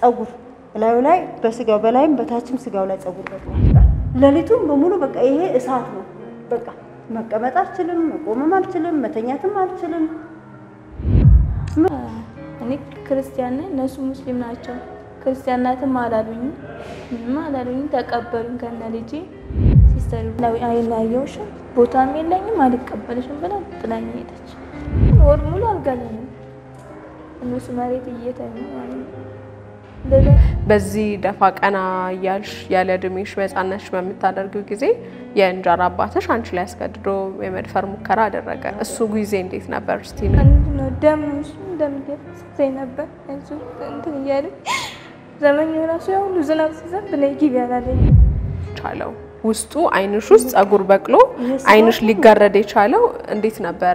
ጸጉር ላዩ ላይ በስጋው በላይም በታችም ስጋው ላይ ጸጉር በቅሎ ለሊቱም በሙሉ በቃ ይሄ እሳት ነው በቃ መቀመጥ አልችልም መቆምም አልችልም መተኛትም አልችልም እኔ ክርስቲያን ነኝ እነሱ ሙስሊም ናቸው ክርስቲያናትም አላሉኝ ተቀበሉኝ ከነ ልጄ ሲስተር ነው አይናየውሽ ቦታም የለኝም አልቀበልሽም ብላ ጥላኝ ሄደች ወር ሙሉ አልጋለንም እነሱ መሬት እየተኙ ማለት በዚህ ደፋ ቀና ያልሽ ያለ እድሜሽ በጻናሽ በመታደርጊው ጊዜ የእንጀራ አባትሽ አንቺ ላይ አስገድዶ የመድፈር ሙከራ አደረገ እሱ ጊዜ እንዴት ነበር እስቲ ነው ደምሽ እንደምትሰይ ነበር እሱ እንትን ይያለ ዘመኑ ራሱ ያው ዝናብ ሲዘንብ ላይ ግቢ ያላለኝ ቻለው ውስጡ አይንሽ ውስጥ ጸጉር በቅሎ አይንሽ ሊጋረድ የቻለው እንዴት ነበር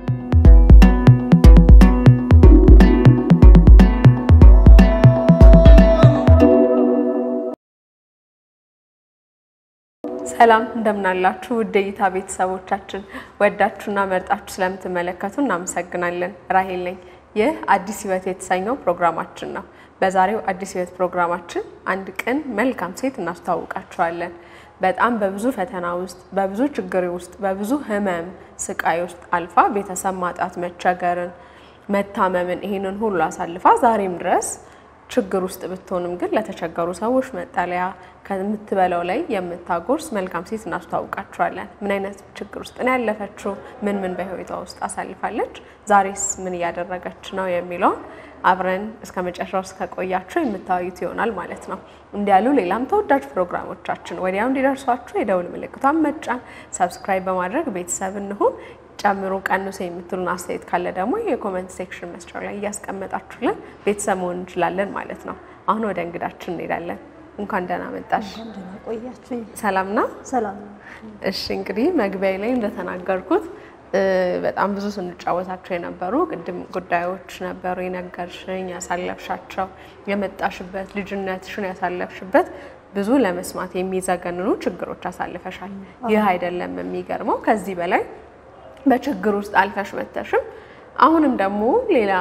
ሰላም እንደምናላችሁ ውዴታ ቤተሰቦቻችን ወዳችሁና መርጣችሁ ስለምትመለከቱ እናመሰግናለን ራሄል ነኝ ይህ አዲስ ህይወት የተሰኘው ፕሮግራማችን ነው በዛሬው አዲስ ህይወት ፕሮግራማችን አንድ ቀን መልካም ሴት እናስተዋውቃችኋለን በጣም በብዙ ፈተና ውስጥ በብዙ ችግር ውስጥ በብዙ ህመም ስቃይ ውስጥ አልፋ ቤተሰብ ማጣት መቸገርን መታመምን ይሄንን ሁሉ አሳልፋ ዛሬም ድረስ ችግር ውስጥ ብትሆንም ግን ለተቸገሩ ሰዎች መጣለያ ከምትበለው ላይ የምታጎርስ መልካም ሴት እናስተዋውቃችኋለን ምን አይነት ችግር ውስጥ ነው ያለፈችው ምን በህይወቷ ውስጥ አሳልፋለች ዛሬስ ምን ያደረገች ነው የሚለው አብረን እስከመጨረሻው እስከቆያችሁ የምታዩት ይሆናል ማለት ነው እንዲያሉ ሌላም ተወዳጅ ፕሮግራሞቻችን ወዲያው እንዲደርሷችሁ የደውል ምልክቷን መጫን ሰብስክራይብ በማድረግ ቤተሰብ እንሁን ጨምሩ ቀንሱ የምትሉን አስተያየት ካለ ደግሞ የኮሜንት ሴክሽን መስጫው ላይ ያስቀመጣችሁልን ቤተሰብ መሆን እንችላለን ማለት ነው አሁን ወደ እንግዳችን እንሄዳለን እንኳን ደህና መጣሽ እንደና ቆያችሁኝ ሰላም ነው ሰላም እሺ እንግዲህ መግቢያዬ ላይ እንደተናገርኩት በጣም ብዙ ስንጫወታቸው የነበሩ ቅድም ጉዳዮች ነበሩ የነገርሽኝ ያሳለፍሻቸው የመጣሽበት ልጅነትሽን ያሳለፍሽበት ብዙ ለመስማት የሚዘገንኑ ችግሮች አሳልፈሻል ይህ አይደለም የሚገርመው ከዚህ በላይ በችግር ውስጥ አልፈሽ መተሽም አሁንም ደግሞ ሌላ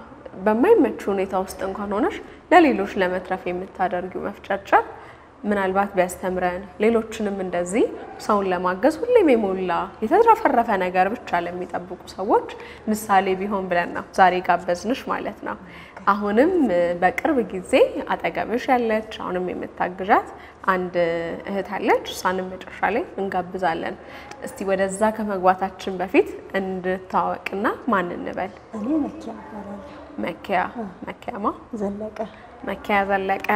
በማይመች ሁኔታ ውስጥ እንኳን ሆነሽ ለሌሎች ለመትረፍ የምታደርጊው መፍጨርጨር ምናልባት ቢያስተምረን ሌሎችንም እንደዚህ ሰውን ለማገዝ ሁሌም የሞላ የተትረፈረፈ ነገር ብቻ ለሚጠብቁ ሰዎች ምሳሌ ቢሆን ብለን ነው ዛሬ ጋበዝንሽ ማለት ነው አሁንም በቅርብ ጊዜ አጠገብሽ ያለች አሁንም የምታግዣት አንድ እህት አለች እሷንም መጨረሻ ላይ እንጋብዛለን እስቲ ወደዛ ከመግባታችን በፊት እንድታወቅና ማን እንበል እኔ መኪያ አባላለሁ መኪያማ መኪያ ዘለቀ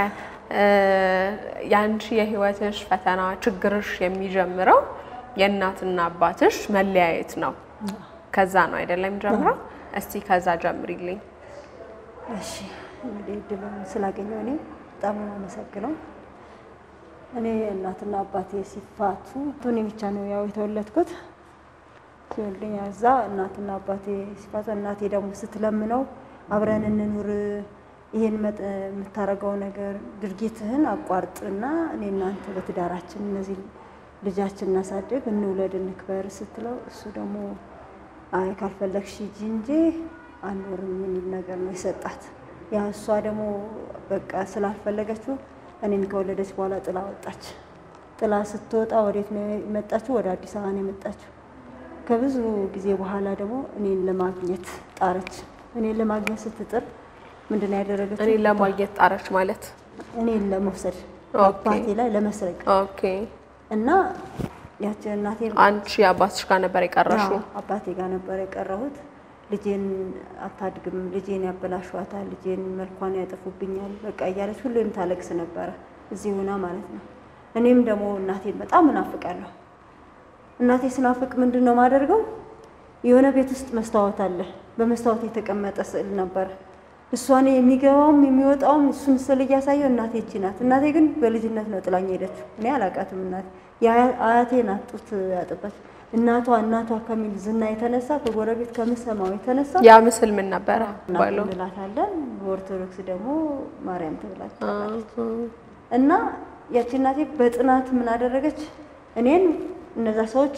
ያንቺ የህይወትሽ ፈተና ችግርሽ የሚጀምረው የእናትና አባትሽ መለያየት ነው ከዛ ነው አይደለም ጀምራ እስቲ ከዛ ጀምሪልኝ እሺ እንግዲህ ድሉን ስላገኘው እኔ በጣም አመሰግናለሁ እኔ እናትና አባቴ ሲፋቱ ቱኒ ብቻ ነው ያው የተወለድኩት ሲወልደኝ ያዛ እናትና አባቴ ሲፋቱ እናቴ ደግሞ ስትለምነው አብረን እንኑር ይሄን መታረጋው ነገር ድርጊትህን አቋርጥና እኔ እናንተ በትዳራችን እነዚህ ልጃችን እናሳድግ እንውለድ እንክበር ስትለው እሱ ደግሞ አይ ካልፈለግሽ እንጂ አንወርም የሚል ነገር ነው የሰጣት ያ እሷ ደግሞ በቃ ስላልፈለገችው እኔን ከወለደች በኋላ ጥላ ወጣች ጥላ ስትወጣ ወዴት ነው የመጣችው ወደ አዲስ አበባ ነው የመጣችው ከብዙ ጊዜ በኋላ ደግሞ እኔን ለማግኘት ጣረች እኔን ለማግኘት ስትጥር ምንድነው ያደረገችው እኔን ለማግኘት ጣረች ማለት እኔን ለመውሰድ አባቴ ላይ ለመስረቅ ኦኬ እና ያቺ እናቴ አንቺ አባትሽ ጋር ነበር የቀረሽው አባቴ ጋር ነበር የቀረሁት ልጄን አታድግም ልጄን ያበላሽዋታል ልጄን መልኳን ያጠፉብኛል በቃ እያለች ሁሌም ታለቅስ ነበር እዚህ ሆና ማለት ነው እኔም ደግሞ እናቴን በጣም እናፍቃለሁ እናቴ ስናፍቅ ምንድነው ማደርገው የሆነ ቤት ውስጥ መስታወት አለ በመስታወት የተቀመጠ ስዕል ነበር እሷን የሚገባውም የሚወጣውም እሱን ስዕል ያሳየው እናቴ እቺ ናት እናቴ ግን በልጅነት ነው ጥላኝ ሄደችው እኔ አላቃትም እናቴ አያቴ ናት ጡት ያጠባች እናቷ ከሚል ዝና የተነሳ ከጎረቤት ከመሰማው የተነሳ ያ ምስል ምን ነበር ባለው እናታለን ኦርቶዶክስ ደግሞ ማርያም ተብላችኋለች እና ያቺ እናቴ በጥናት ምን አደረገች እኔን እነዛ ሰዎች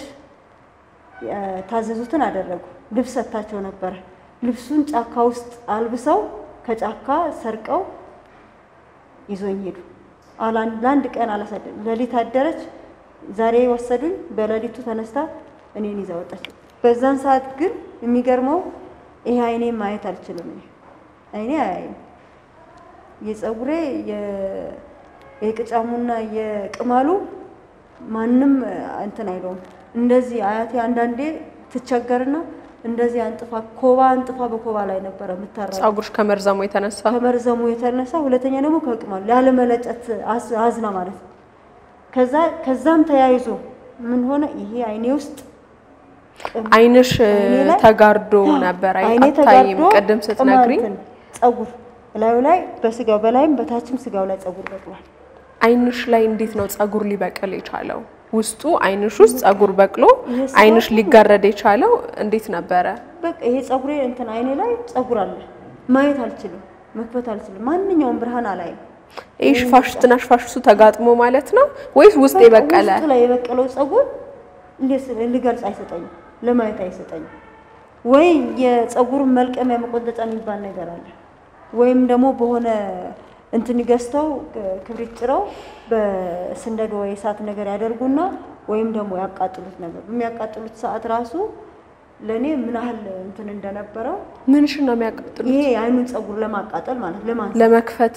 ታዘዙትን አደረጉ ልብስ ሰጣቸው ነበር ልብሱን ጫካ ውስጥ አልብሰው ከጫካ ሰርቀው ይዞኝ ሄዱ። ለአንድ ቀን አላሳደም ለሊት አደረች። ዛሬ ወሰዱኝ። በለሊቱ ተነስታ እኔን ይዛ ወጣች። በዛን ሰዓት ግን የሚገርመው ይሄ አይኔ ማየት አልችልም። አይኔ አያይም። የፀጉሬ የቅጫሙና የቅማሉ ማንም እንትን አይለውም። እንደዚህ አያቴ አንዳንዴ ትቸገርና እንደዚህ አንጥፋ በኮባ ላይ ነበር የምታረጋ ፀጉርሽ ከመርዘሙ የተነሳ ሁለተኛ ደግሞ ከቅማሉ ያለ መለጨት አዝና ማለት ነው። ከዛም ተያይዞ ምን ሆነ ይሄ አይኔ ውስጥ አይንሽ ተጋርዶ ነበር አይታይም ቅድም ስትነግሪኝ ፀጉር ላይ በስጋው በላይም በታችም ስጋው ላይ ፀጉር በቅሏል። አይንሽ ላይ እንዴት ነው ፀጉር ሊበቅል የቻለው? ውስጡ አይንሽ ውስጥ ፀጉር በቅሎ አይንሽ ሊጋረድ የቻለው እንዴት ነበረ? በቃ ይሄ ፀጉሬ እንትን አይኔ ላይ ፀጉር አለ። ማየት አልችልም፣ መክፈት አልችልም። ማንኛውም ብርሃን አላይም። እሺ ፋሽቱ ተጋጥሞ ማለት ነው ወይስ ውስጥ የበቀለ? ውስጥ ላይ የበቀለው ፀጉር ልገልጽ አይሰጠኝም፣ ለማየት አይሰጠኝም። ወይ የፀጉር መልቀሚያ መቆንጠጫ የሚባል ነገር አለ ወይም ደግሞ በሆነ እንትን ገዝተው ክብሪት ጭረው በስንደዶ ወይ እሳት ነገር ያደርጉና ወይም ደግሞ ያቃጥሉት ነበር። በሚያቃጥሉት ሰዓት ራሱ ለኔ ምን ያህል እንትን እንደነበረው ምንሽ ነው የሚያቃጥሉት? ይሄ አይኑን ፀጉር ለማቃጠል ማለት ለመክፈት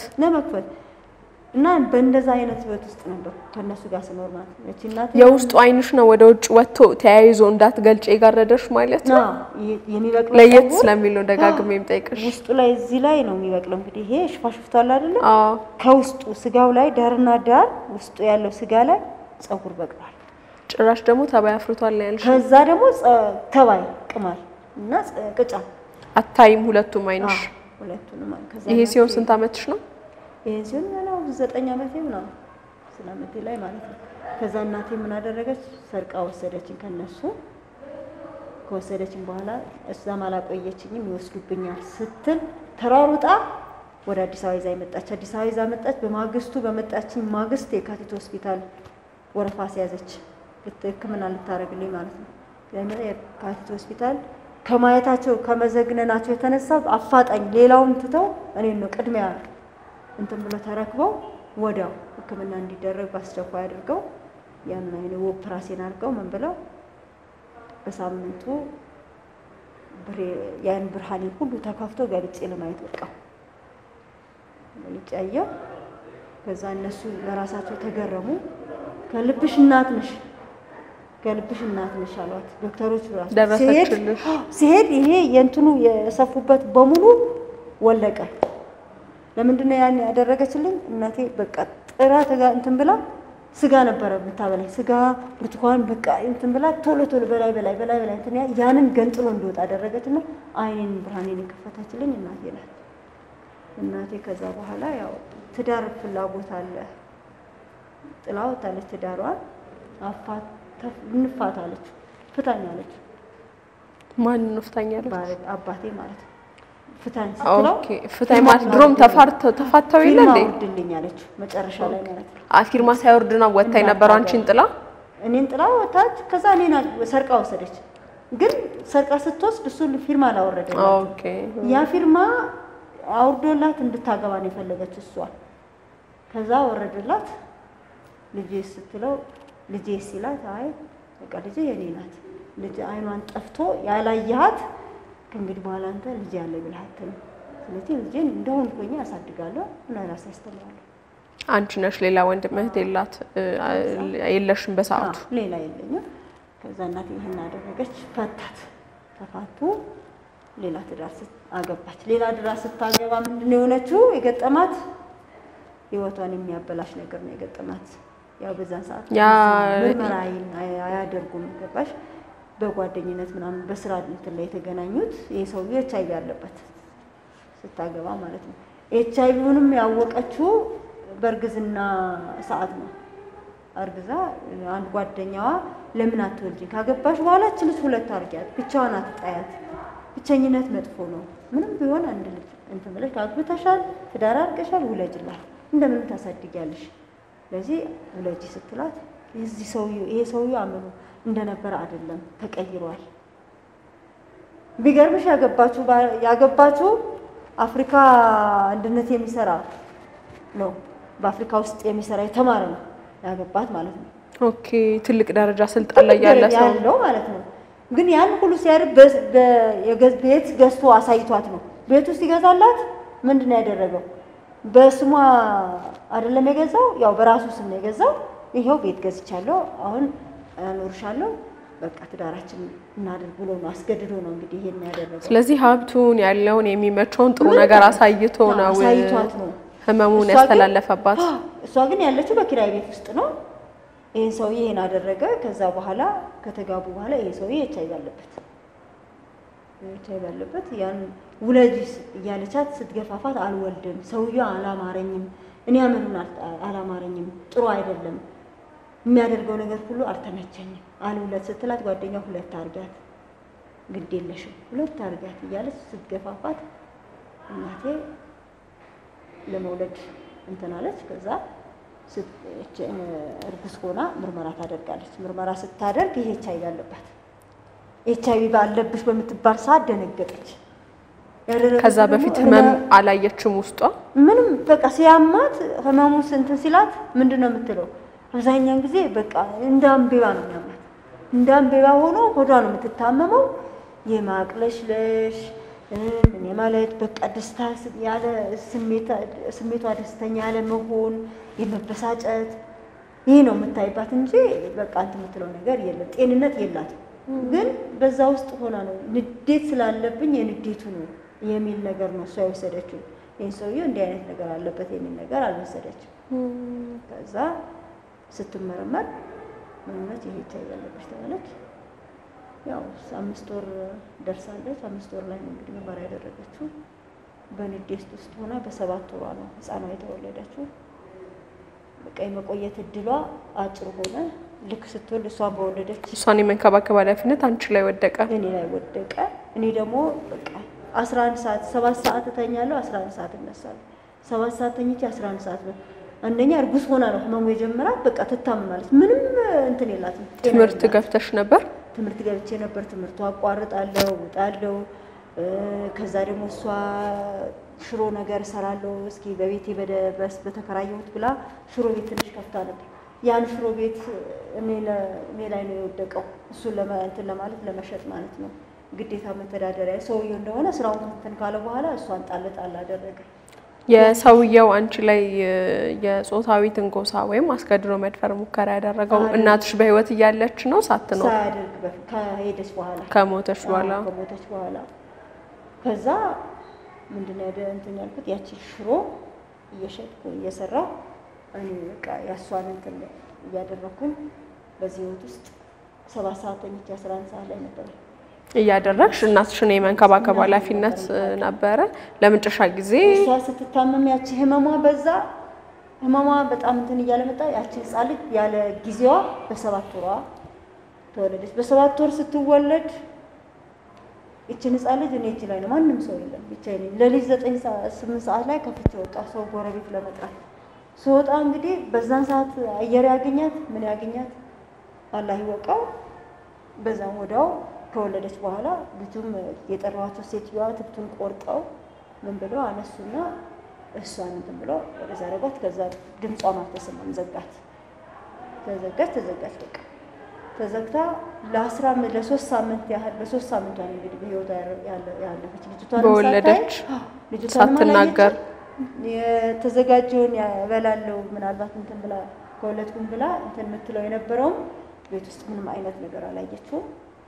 እና በእንደዛ አይነት ህይወት ውስጥ ነበር ከነሱ ጋር ስኖር ማለት ነው። እቺናት የውስጡ አይንሽ ነው ወደ ውጭ ወጥቶ ተያይዞ እንዳትገልጭ የጋረደሽ ማለት ነው። የሚበቅለው ለየት ስለሚል ነው ደጋግሜም ጠይቅሽ። ውስጡ ላይ እዚህ ላይ ነው የሚበቅለው። እንግዲህ ይሄ ሽፋሽፍቷል አይደለ? ከውስጡ ስጋው ላይ ዳርና ዳር ውስጡ ያለው ስጋ ላይ ፀጉር በቅሏል። ጭራሽ ደግሞ ተባይ አፍርቷል ያልሽ። ከዛ ደግሞ ተባይ ቅማል እና ቅጫ አታይም ሁለቱም አይንሽ? ሁለቱንም ከዛ ይሄ ሲሆን ስንት አመትሽ ነው? ይሄ ሲሆን ነው 9 አመቴ ነው ስለአመቴ ላይ ማለት ነው። ከዛ እናቴ ምን አደረገች? ሰርቃ ወሰደችኝ ከነሱ። ከወሰደችኝ በኋላ እዛም አላቆየችኝም ይወስዱብኛል ስትል ተራሩጣ ወደ አዲስ አበባ ይዛ መጣች። አዲስ አበባ ይዛ መጣች። በማግስቱ በመጣችኝ ማግስት የካቲት ሆስፒታል ወረፋ ሲያዘች ሕክምና ልታረግልኝ ማለት ነው። የካቲት ሆስፒታል ከማየታቸው ከመዘግነናቸው የተነሳ አፋጣኝ ሌላውን ትተው እኔን ነው ቅድሚያ እንትን ብሎ ተረክበው ወዲያው ሕክምና እንዲደረግ አስቸኳይ አድርገው ያን አይነ ኦፕራሲዮን አድርገው ምን ብለው በሳምንቱ ያን ብርሃኔ ሁሉ ተከፍቶ ገልጬ ለማየት ወጣው። ለጫየው ከዛ እነሱ ለራሳቸው ተገረሙ። ከልብሽ እናት ነሽ አሏት ዶክተሮች ራሱ ደረሰችልሽ? ሲሄድ ይሄ የእንትኑ የሰፉበት በሙሉ ወለቀ። ለምንድን ነው ያን ያደረገችልኝ? እናቴ በቃ ጥራ እንትን ብላ ስጋ ነበረ የምታበላኝ። ስጋ ብርቱካን በቃ እንትን ብላ ቶሎ በላይ እንትን ያንን ገንጥሎ እንዲወጣ አደረገችና አይኔን ብርሃኔን የከፈተችልኝ እናቴ ናት። እናቴ ከዛ በኋላ ያው ትዳር ፍላጎት አለ ጥላው ታለች። ትዳሯን እንፋታለች። ፍታኛለች። ማን ነው ፍታኛለች? አባቴ ማለት ነው። ፍታኝ ስትለው ኦኬ ፍታኝ ማለት ድሮም ተፋታው ይለ እንዴ? ወድልኝ አለች መጨረሻ ላይ ማለት ነው። ፊርማ ሳይወርድ ነው ወጣ የነበረው አንቺን ጥላ? እኔን ጥላ ወጣች። ከዛ እኔና ሰርቃ ወሰደች። ግን ሰርቃ ስትወስድ እሱ ፊርማ አላወረደላት። ኦኬ ያ ፊርማ አውርዶላት እንድታገባ ነው የፈለገች እሷ። ከዛ ወረደላት። ልጄ ስትለው ልጄ ሲላት አይ በቃ ልጄ የኔ ናት። ልጄ አይኗን ጠፍቶ ያላየሃት እንግዲህ በኋላ አንተ ልጅ ያለ ብለሃት ነው። ስለዚህ ልጄን እንደሆንኩኝ አሳድጋለሁ እና ራሴ አስተምራለሁ። አንቺ ነሽ ሌላ ወንድም እህት የለሽም በሰዓቱ? ሌላ የለኝም። ከዛ እናቴ ይሄን አደረገች። ተፋቱ። ሌላ ትዳር አገባች። ሌላ ትዳር ስታገባ ምንድነው የሆነችው? የገጠማት ህይወቷን የሚያበላሽ ነገር ነው የገጠማት። ያው በዛን ሰዓት ምርመራዬን አያደርጉም ገባሽ? በጓደኝነት ምናምን በስራ እንትን ላይ የተገናኙት ይሄ ሰውዬ ኤችአይቪ አለበት ስታገባ ማለት ነው። ኤችአይቪውንም ያወቀችው በእርግዝና ሰዓት ነው። አርግዛ አንድ ጓደኛዋ ለምን አትወልጂኝ ካገባሽ በኋላ ልጅ ሁለት አርጊያት ብቻዋን አትጣያት፣ ብቸኝነት መጥፎ ነው፣ ምንም ቢሆን አንድ ልጅ እንትን ብለሽ ካግብተሻል ትዳር አርቀሻል ውለጅላት እንደምን ታሳድጊያለሽ፣ ለዚህ ውለጂ ስትላት ይሄ ሰውዬ አምኑ እንደነበረ አይደለም ተቀይሯል። ቢገርምሽ ያገባችሁ አፍሪካ አንድነት የሚሰራ ነው በአፍሪካ ውስጥ የሚሰራ የተማረ ነው ያገባት ማለት ነው። ኦኬ ትልቅ ደረጃ ስልጣን ላይ ያለ ሰው ያለው ማለት ነው። ግን ያን ሁሉ ሲያደርግ ቤት ገዝቶ አሳይቷት ነው። ቤቱ ሲገዛላት ምንድነው ያደረገው? በስሟ አይደለም የገዛው፣ ያው በራሱ ስም ነው የገዛው። ይሄው ቤት ገዝቻለሁ አሁን አኖርሻለሁ በቃ ትዳራችን እናድርግ ብሎ ነው አስገድዶ ነው እንግዲህ ይሄን ያደረገው። ስለዚህ ሀብቱን ያለውን የሚመቸውን ጥሩ ነገር አሳይቶ ነው አሳይቷት ነው ህመሙን ያስተላለፈባት። እሷ ግን ያለችው በኪራይ ቤት ውስጥ ነው። ይሄን ሰውዬ ይሄን አደረገ። ከዛ በኋላ ከተጋቡ በኋላ ይሄ ሰውዬ ኤችአይቪ አለበት ያን ውለጅስ እያለቻት ስትገፋፋት አልወልድም፣ ሰውዬው አላማረኝም፣ እኔ አመኑን አላማረኝም፣ ጥሩ አይደለም፣ የሚያደርገው ነገር ሁሉ አልተመቸኝም አልውለድ ስትላት ጓደኛው ሁለት አርጋት ግድ የለሽም ሁለት አርጋት እያለች ስትገፋፋት እናቴ ለመውለድ እንትን አለች። ከዛ እርጉዝ ሆና ምርመራ ታደርጋለች። ምርመራ ስታደርግ ይሄ ኤችአይቪ አለባት። ኤችአይቪ ባለብሽ በምትባል ሰዓት ደነገጠች። ከዛ በፊት ህመም አላየችም ውስጧ ምንም በቃ ሲያማት ህመሙ እንትን ሲላት ምንድነው የምትለው? አብዛኛውን ጊዜ በቃ እንዳምቤባ ነው የሚያማት። እንዳምቤባ ሆኖ ሆዷ ነው የምትታመመው። የማቅለሽለሽ እኔ ማለት በቃ ደስታ ያለ ስሜቷ ደስተኛ ያለ መሆን የመበሳጨት ይሄ ነው የምታይባት እንጂ በቃ አንተ የምትለው ነገር የለም። ጤንነት የላትም። ግን በዛ ውስጥ ሆና ነው ንዴት ስላለብኝ የንዴቱ ነው የሚል ነገር ነው እሷ የወሰደችው። ይሄን ሰውዬው እንዲህ አይነት ነገር አለበት የሚል ነገር አልወሰደችም። ከዛ ስትመረመር ምንነት ይሄ ታይያለሽ ተባለች። ያው 5 ወር ደርሳለች። 5 ወር ላይ ነው እንግዲህ ምርመራ ያደረገችው። በንዴት ውስጥ ሆና በ7 ወሯ ነው ህፃኗ የተወለደችው። በቃ የመቆየት እድሏ አጭር ሆነ። ልክ ስትወልድ እሷ በወለደች እሷን የመንከባከብ ኃላፊነት አንቺ ላይ ወደቀ። እኔ ላይ ወደቀ። እኔ ደግሞ በቃ 11 ሰዓት 7 ሰዓት ተኛለሁ፣ 11 ሰዓት እነሳለሁ። 7 ሰዓት ተኝቼ 11 ሰዓት ነው። አንደኛ እርጉዝ ሆና ነው ህመሙ የጀመራት። በቃ ትታመማለች። ምንም እንትን የላትም። ትምህርት ገብተሽ ነበር? ትምህርት ገብቼ ነበር። ትምህርቱ አቋርጣለሁ፣ ወጣለሁ። ከዛ ደግሞ እሷ ሽሮ ነገር ሰራለሁ እስኪ በቤቴ በተከራየሁት ብላ ሽሮ ቤት ትንሽ ከፍታ ነበር። ያን ሽሮ ቤት እኔ ላይ ነው የወደቀው። እሱን እንትን ለማለት ለመሸጥ ማለት ነው ግዴታ መተዳደሪያ ሰውዬው እንደሆነ ስራውን እንትን ካለ በኋላ እሷን ጣል አደረገ። የሰውዬው አንቺ ላይ የጾታዊ ትንኮሳ ወይም አስገድዶ መድፈር ሙከራ ያደረገው እናትሽ በህይወት እያለች ነው ሳትኖር? ሳያደርግ ከሄደች በኋላ ከሞተች በኋላ ከዛ ምንድነው እንትን ያልኩት ያቺ ሽሮ እየሸጥኩ እየሰራሁ እኔ በቃ ያሷን እንትን እያደረኩኝ በዚህ ህይወት ውስጥ 7 ሰዓት ተኝቼ 11 ሰዓት ላይ ነበር እያደረግሽ እናትሽን የመንከባከብ ኃላፊነት ነበረ። ለመጨረሻ ጊዜ እሷ ስትታመም ያቺ ህመሟ በዛ ህመሟ በጣም እንትን እያለ መጣ። ያቺ ህፃን ልጅ ያለ ጊዜዋ በ7 ወሯ ተወለደች። በ7 ወር ስትወለድ እቺን ህፃን ልጅ እኔ እቺ ላይ ነው ማንም ሰው የለም ብቻዬን ነኝ። ለሊት 8 ሰዓት ላይ ከፍቼ ወጣ ሰው ጎረቤት ለመጥራት ስወጣ እንግዲህ በዛን ሰዓት አየር ያገኛት ምን ያገኛት አላህ ይወቀው። በዛም ወዳው ከወለደች በኋላ ልጁም የጠራዋቸው ሴትዮዋ ትብቱን ቆርጠው ምን ብለው አነሱና እሷን እንትን ብለው ወደዛ ረጋት። ከዛ ድምጿን አልተሰማም፣ ዘጋት። ተዘጋች በቃ ተዘግታ ለ3 ሳምንት ያህል በ3 ሳምንቷ እንግዲህ በህይወቷ ያለፈች ልጅቷን በወለደች ሳትናገር የተዘጋጀውን ያበላለው ምናልባት እንትን ብላ ከወለድኩኝ ብላ እንትን የምትለው የነበረው ቤት ውስጥ ምንም አይነት ነገር አላየችውም።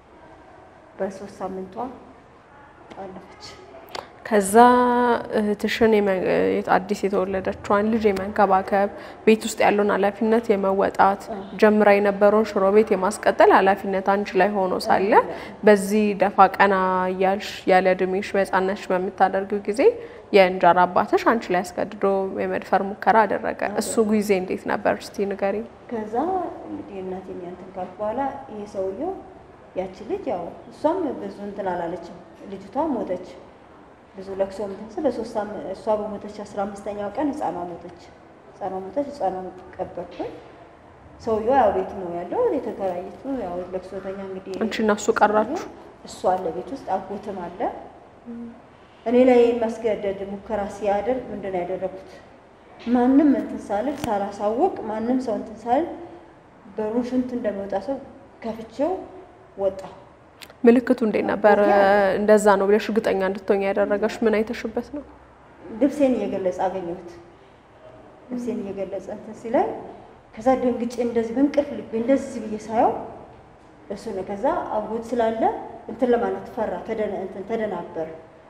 በ3 ሳምንቷ አለፈች። ከዛ እህትሽን አዲስ የተወለደችዋን ልጅ የመንከባከብ ቤት ውስጥ ያለውን ኃላፊነት የመወጣት ጀምራ የነበረውን ሽሮ ቤት የማስቀጠል ኃላፊነት አንቺ ላይ ሆኖ ሳለ በዚህ ደፋ ቀና ያልሽ ያለ እድሜሽ በህፃንነትሽ በምታደርጊው ጊዜ የእንጀራ አባትሽ አንቺ ላይ አስገድዶ የመድፈር ሙከራ አደረገ። እሱ ጊዜ እንዴት ነበር እስቲ ንገሪኝ። ከዛ እንግዲህ እናቴን ያንተን ካልኩ በኋላ ይሄ ሰውዬው ያቺ ልጅ ያው እሷም ብዙ እንትን አላለችም። ልጅቷ ሞተች። ብዙ ለቅሶ ምንድነው በ3 ሳምንት እሷ በሞተች 15ኛው ቀን ህፃኗ ሞተች። ህፃኗን ቀበርኩኝ። ሰውዬው ያው ቤት ነው ያለው የተከራየችው ያው ለቅሶተኛ እንግዲህ አንቺና እሱ ቀራችሁ? እሷ አለ ቤት ውስጥ አጎትም አለ። እኔ ላይ ማስገደድ ሙከራ ሲያደርግ ምንድነው ያደረኩት? ማንም እንትን ሳልል ሳላሳውቅ ማንም ሰው እንትን ሳልል በሩን ሽንት እንደሚወጣ ሰው ከፍቼው ወጣ። ምልክቱ እንዴት ነበር? እንደዛ ነው ብለሽ እርግጠኛ እንድትሆኚ ያደረገሽ ምን አይተሽበት ነው? ልብሴን እየገለጸ አገኘሁት። ልብሴን እየገለጸ እንትን ሲለኝ ከዛ ደንግጬ እንደዚህ በእንቅልፍ ልቤ እንደዚህ ብዬ ሳየው እሱ ነው። ከዛ አጎት ስላለ እንትን ለማለት ፈራ፣ ተደናበር።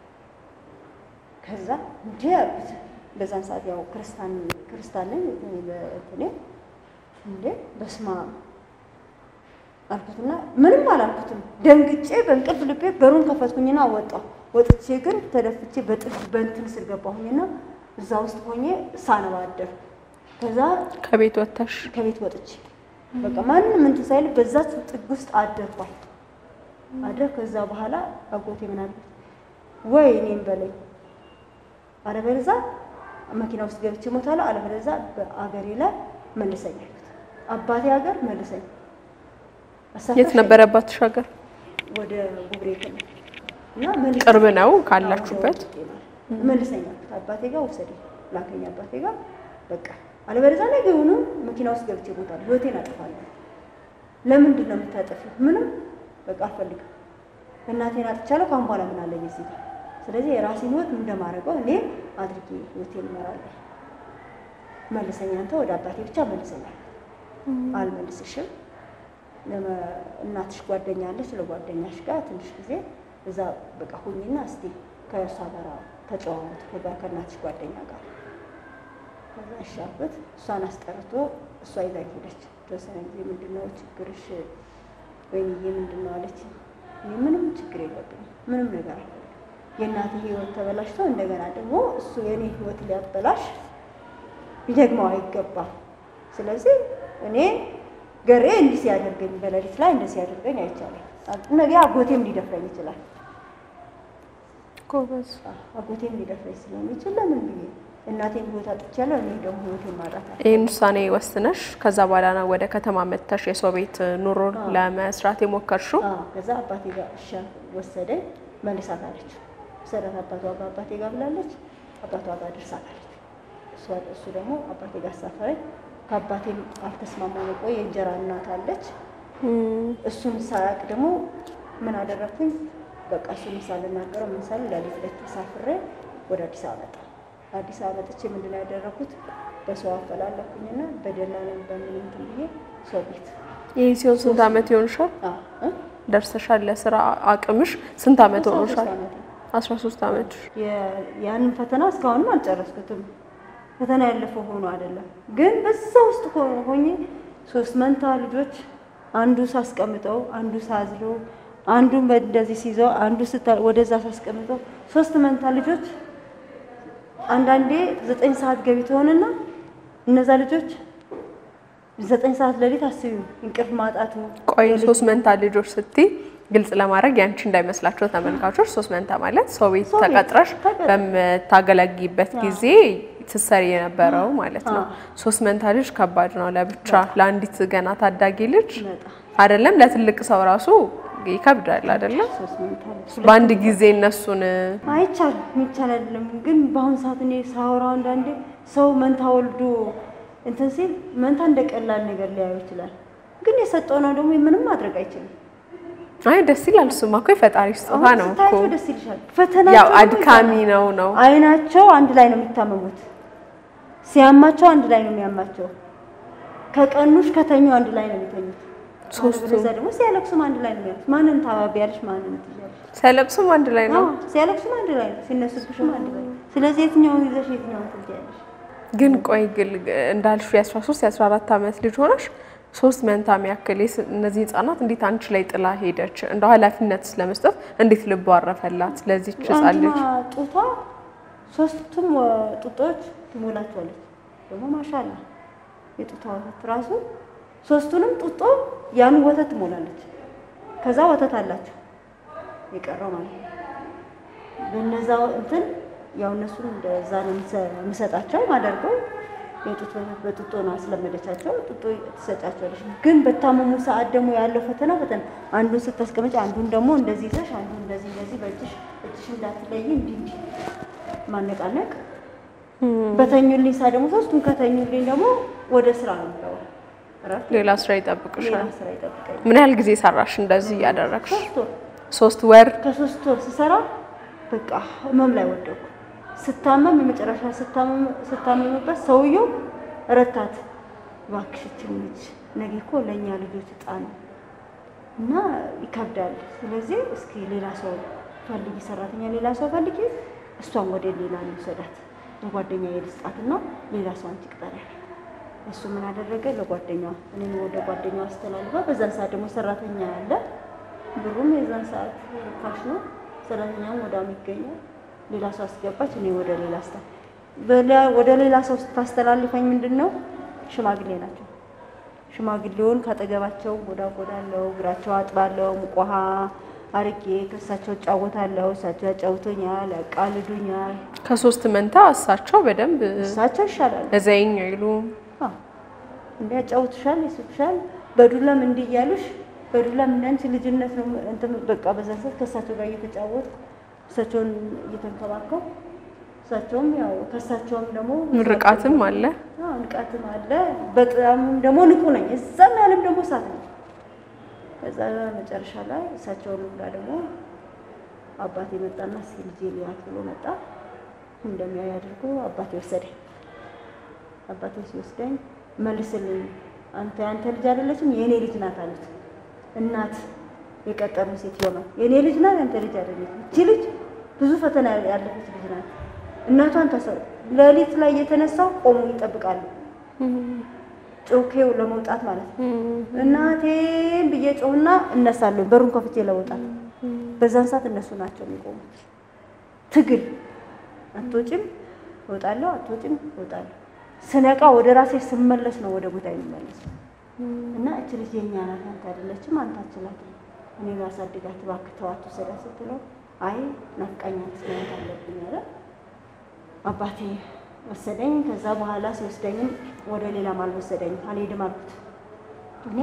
ከዛ እንዴ አልኩት። በዛን ሰዓት ያው ክርስቲያን ነኝ እንትኔ እንዴ በስማ አልኩትና ምንም አላልኩትም። ደንግጬ በእንቅልፍ ልቤ በሩን ከፈትኩኝና ወጣሁ። ወጥቼ ግን ተደፍቼ በእንትን ስር ገባሁኝና እዛ ውስጥ ሆኜ ሳነባ አደር። ከዛ ከቤት ወጥቼ በቃ ማንንም እንትን ሳይል በዛች ጥግ ውስጥ አደርኳል። ከዛ በኋላ አጎቴ ምን አለ ወይ እኔን በለኝ አለበለዛ መኪና ውስጥ ገብቼ ሞታለሁ፣ አለበለዛ በአገሬ ላይ መልሰኝ አልኩት። አባቴ ሀገር መልሰኝ። የት ነበር አባትሽ ሀገር? ወደ ጉብሬ እና መልሰኝ። ቅርብ ነው ካላችሁበት? መልሰኝ አልኩት። አባቴ ጋር ወሰደኝ፣ ላከኝ አባቴ ጋር። በቃ አለበለዛ ነገ ሆኖ መኪና ውስጥ ገብቼ ሞታለሁ፣ ህይወቴን አጥፋለሁ። ለምንድን ነው የምታጠፊው? ምንም በቃ አልፈልግም። እናቴን አጥቻለሁ፣ ካሁን በኋላ ምን አለኝ እዚህ ጋር። ስለዚህ የራሴን ህይወት እንደማረገው እኔ አድርጌ ህይወቴን እመራለሁ። መልሰኝ አንተ ወደ አባቴ ብቻ መልሰኝ። አልመልስሽም። እናትሽ ጓደኛ አለች፣ ለጓደኛሽ ጋር ትንሽ ጊዜ እዛ በቃ ሁኚና እስቲ ከእሷ ጋር ተጨዋወት ከእናትሽ ጓደኛ ጋር። ከዛ እሻበት እሷን አስጠርቶ እሷ ይዛኝ ሄደች። ተወሰነ ጊዜ ምንድነው ችግርሽ ወይኔ ምንድነው አለች። ምንም ችግር የለብኝም፣ ምንም ነገር አለ። የእናቴ ህይወት ተበላሽቶ እንደገና ደግሞ እሱ የኔ ህይወት ሊያበላሽ ሊደግመው አይገባም። ስለዚህ እኔ ገሬ እንዲህ ሲያደርገኝ በሌሊት ላይ እንደዚህ ሲያደርገኝ አይቻለሁ። ነገ አጎቴም ሊደፍረኝ ይችላል። ጎበዝ አጎቴም ሊደፍረኝ ስለሚችል ለምን ብዬ እናቴን ህይወት አጥቻለሁ፣ እኔ ደግሞ ህይወቴን ማጣት አለ። ይሄን ውሳኔ ወስነሽ ከዛ በኋላ ነው ወደ ከተማ መጥተሽ የሰው ቤት ኑሮ ለመስራት የሞከርሽው? ከዛ አባቴ ጋር እሺ ወሰደኝ። መልሳት አለች። ሰራት አባቷ ጋር አባቴ ጋር ብላለች። አባቷ ጋር ደርሳታለች። እሱ ደግሞ አባቴ ጋር ሳፈረኝ። ከአባቴም አልተስማማም። ቆይ የእንጀራ እናት አለች። እሱን ሳያቅ ደግሞ ምን አደረኩኝ? በቃ እሱን ሳልናገረው ምን ሳል ለሊት ተሳፍሬ ወደ አዲስ አበባ መጣሁ። አዲስ አበባ መጥቼ ምንድነው ያደረኩት? በሰው አፈላለኩኝና በደላላም በምንም ብዬ ሰው ቤት። ይሄ ሲሆን ስንት ዓመት ይሆንሻል? ደርሰሻል ለስራ አቅምሽ ስንት ዓመት ሆኖሻል? 13 ዓመት። ያንን ፈተና እስካሁንም አልጨረስኩትም። ፈተና ያለፈው ሆኖ አይደለም ግን በዛ ውስጥ ሆኜ 3 መንታ ልጆች አንዱ ሳስቀምጠው አንዱ ሳዝለው አንዱ እንደዚህ ሲይዘው አንዱ ወደዛ ሳስቀምጠው 3 መንታ ልጆች አንዳንዴ 9 ሰዓት ገቢ ትሆንና እነዛ ልጆች 9 ሰዓት ለሊት አስዩ እንቅልፍ ማጣቱ። ቆይ 3 መንታ ልጆች ስትይ ግልጽ ለማድረግ ያንቺ እንዳይመስላችሁ ተመልካቾች 3 መንታ ማለት ሰው ቤት ተቀጥረሽ በመታገለጊበት ጊዜ ትሰሪ የነበረው ማለት ነው። 3 መንታ ልጅ ከባድ ነው ለብቻ ለአንዲት ገና ታዳጊ ልጅ አይደለም ለትልቅ ሰው ራሱ ይከብዳል አይደለም? በአንድ ጊዜ እነሱን አይቻልም። ግን በአሁን ሰዓት እኔ ሳወራው አንዳንዴ ሰው መንታ ወልዶ እንትን ሲል መንታ እንደቀላል ነገር ሊያዩ ይችላል። ግን የሰጠው ነው ደግሞ ምንም ማድረግ አይችልም። አይ ደስ ይላል። እሱማ እኮ የፈጣሪ ስጦታ ነው እኮ። ደስ ይልሻል። ፈተና ያው አድካሚ ነው። አይናቸው አንድ ላይ ነው የሚታመሙት። ሲያማቸው አንድ ላይ ነው የሚያማቸው። ከቀኑሽ ከተኙ አንድ ላይ ነው የሚተኙት። ሶስቱ ደግሞ ሲያለቅሱም አንድ ላይ ነው የሚያዩት። ማንን ታባቢያለሽ? ማንን ትያለሽ? ሲያለቅሱም አንድ ላይ ነው። ሲያለቅሱም አንድ ላይ ነው። ሲነሱብሽም አንድ ላይ ነው። ስለዚህ የትኛውን ይዘሽ የትኛውን ትያለሽ? ግን ቆይ እንዳልሽ የ13 የ14 ዓመት ልጅ ሆነሽ 3 መንታ የሚያክል እነዚህ ህፃናት እንዴት አንቺ ላይ ጥላ ሄደች? እንደው ኃላፊነት ስለመስጠት እንዴት ልቧ አረፈላት? ለዚህ ህፃን ልጅ ጡቷ 3ቱም ጡጦች ትሞላቸዋለች። ደግሞ ማሻአላ የጡቷ ወተት ራሱ 3ቱንም ጡጦ ያን ወተት ትሞላለች። ከዛ ወተት አላቸው የቀረው ማለት ነው። በእነዛ እንትን ያው እነሱን እንደዛ ነው የምሰጣቸው ማደርገው። የጡት በጡጦ ነው አስለመደቻቸው። ጡጦ ትሰጫቸዋለሽ። ግን በታመሙ ሰዓት ደግሞ ያለው ፈተና አንዱን ስታስቀምጪ አንዱን ደግሞ እንደዚህ ይዘሽ አንዱን እንደዚህ በእጅሽ እንዳትለይ እንዲህ ማነቃነቅ በተኙልኝ ሳ ደግሞ ሶስቱም ከተኙልኝ ደግሞ ወደ ስራ ነው የምገባው። ሌላ ስራ ይጠብቅሻል። ሌላ ስራ ይጠብቀኛል። ምን ያህል ጊዜ ሰራሽ እንደዚህ ያደረግሽ? 3 3 ወር። ወር። ከ3 ወር ስሰራ በቃ ህመም ላይ ወደኩ። ስታመም የመጨረሻ ስታመምበት ሰውየው ረታት እባክሽ ልጅ ነገ እኮ ለኛ ልጆች ዕጣ ነው እና ይከብዳል። ስለዚህ እስኪ ሌላ ሰው ፈልጊ፣ ሰራተኛ ሌላ ሰው ፈልጊ፣ እሷን ወደ ሌላ ነው ሰዳት ለጓደኛዬ ልስጣትና ሌላ ሰው አንቺ ቅጠሪያለሽ። እሱ ምን አደረገ? ለጓደኛው እኔ ወደ ጓደኛው አስተላልፋ። በዛን ሰዓት ደግሞ ሰራተኛ አለ፣ ብሩም የዛን ሰዓት ርካሽ ነው፣ ሰራተኛም ወዳም ይገኛል። ሌላ ሰው አስገባች። እኔ ወደ ሌላ ሰው ስታስተላልፈኝ ምንድነው ሽማግሌ ናቸው። ሽማግሌውን ካጠገባቸው ጎዳለው፣ እግራቸው አጥባለው፣ ሙቆሃ አርጌ ከሳቸው ጫወታለው፣ እሳቸው ያጫውቱኛል፣ ያቃልዱኛል። ከ3 መንታ እሳቸው በደንብ እሳቸው ይሻላል እዘኝ አይሉም። እንዲያጫውቱሻል፣ ይስጡሻል። በዱላም እንዲያሉሽ በዱላም እንዳንቺ ልጅነት ነው እንትን በቃ በዛን ሰዓት ከሳቸው ጋር እየተጫወትኩ እሳቸውን እየተንከባከብኩ እሳቸውም ያው ከሳቸውም ደግሞ ምርቃትም አለ። ንቃትም አለ። በጣም ደግሞ ንቁ ነኝ። እዛም ያለም ደግሞ ሳት ነኝ። ከዛ መጨረሻ ላይ እሳቸውን ጋር ደግሞ አባቴ መጣና ልጄ ሊያት ብሎ መጣ። እንደሚያይ አድርጎ አባቴ ወሰደኝ። አባቴ ሲወስደኝ መልስልኝ፣ አንተ ልጅ አይደለችም የኔ ልጅ ናት አሉት። እናት የቀጠሩ ሴት ይሆናል የኔ ልጅ ናት አንተ ልጅ አይደለችም። እቺ ልጅ ብዙ ፈተና ያለፈች ልጅ ናት። እናቷን ተሰው ለሊት ላይ የተነሳው ቆሞ ይጠብቃሉ። ጮኬው ለመውጣት ማለት ነው። እናቴን ብዬ ጮህና እነሳለሁ በሩን ከፍቼ ለመውጣት። በዛን ሰዓት እነሱ ናቸው የሚቆሙት። ትግል አትወጪም እወጣለሁ፣ አትወጪም እወጣለሁ። ስነቃ ወደ ራሴ ስመለስ ነው ወደ ቦታ የሚመለስ እና እቺ ልጅ የኛ ናት አንተ አይደለችም አንተ አትችላትም እኔ ባሳድጋት እባክህ ተዋት ውሰዳት ስትለው አይ ናፍቃኛት ስለሆነ አለብኝ አለ። አባቴ ወሰደኝ። ከዛ በኋላ ሲወስደኝም ወደ ሌላ ማልወሰደኝ አልሄድም አልኩት። እኔ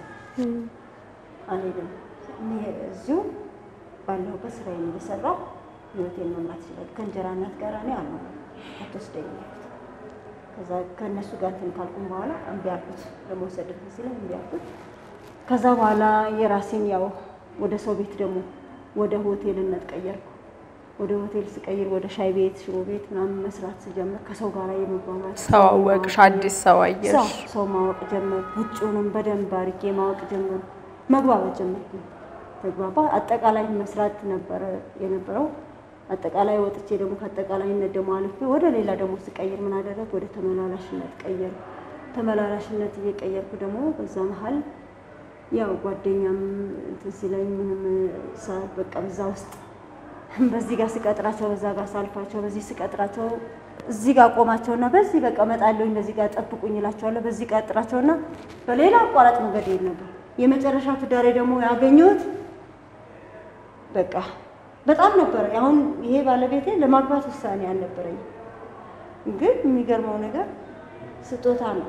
አልሄድም እኔ እዚሁ ባለሁበት ስራዬን እየሰራሁ ህይወቴን መምራት እችላለሁ። ከእንጀራ እናት ጋር እኔ አትወስደኝም አልኩት። ከዛ ከእነሱ ጋር እንትን ካልኩኝ በኋላ እምቢ አልኩት። ለመውሰድ ሲለኝ እምቢ አልኩት። ከዛ በኋላ የራሴን ያው ወደ ሰው ቤት ደግሞ ወደ ሆቴልነት ቀየርኩ። ወደ ሆቴል ስቀይር ወደ ሻይ ቤት፣ ሽሮ ቤት ምናምን መስራት ስጀምር ከሰው ጋር የመግባባት ሰው አወቅሽ፣ አዲስ ሰው አየሽ፣ ሰው ማወቅ ጀመርኩ። ውጭውንም በደንብ አድርጌ ማወቅ ጀመርኩ። መግባባት ጀመርኩ። ተግባባ አጠቃላይ መስራት ነበር የነበረው። አጠቃላይ ወጥቼ ደግሞ ከአጠቃላይነት ደግሞ አልፌ ወደ ሌላ ደግሞ ስቀይር ምን አደረኩ? ወደ ተመላላሽነት ቀየርኩ። ተመላላሽነት እየቀየርኩ ደግሞ በዛ መሀል ያው ጓደኛም እንትን ሲለኝ ምንም በቃ በዛ ውስጥ በዚህ ጋር ስቀጥራቸው በዛ ጋር ሳልፋቸው በዚህ ስቀጥራቸው እዚህ ጋር ቆማቸውና በዚህ በቃ መጣለኝ በዚህ ጋር ጠብቁኝ እላቸዋለሁ። በዚህ ቀጥራቸውና በሌላ አቋራጭ መንገድ ይሄድ ነበር። የመጨረሻ ትዳሬ ደግሞ ያገኘሁት በቃ በጣም ነበር። አሁን ይሄ ባለቤቴ ለማግባት ውሳኔ አልነበረኝ፣ ግን የሚገርመው ነገር ስጦታ ነው።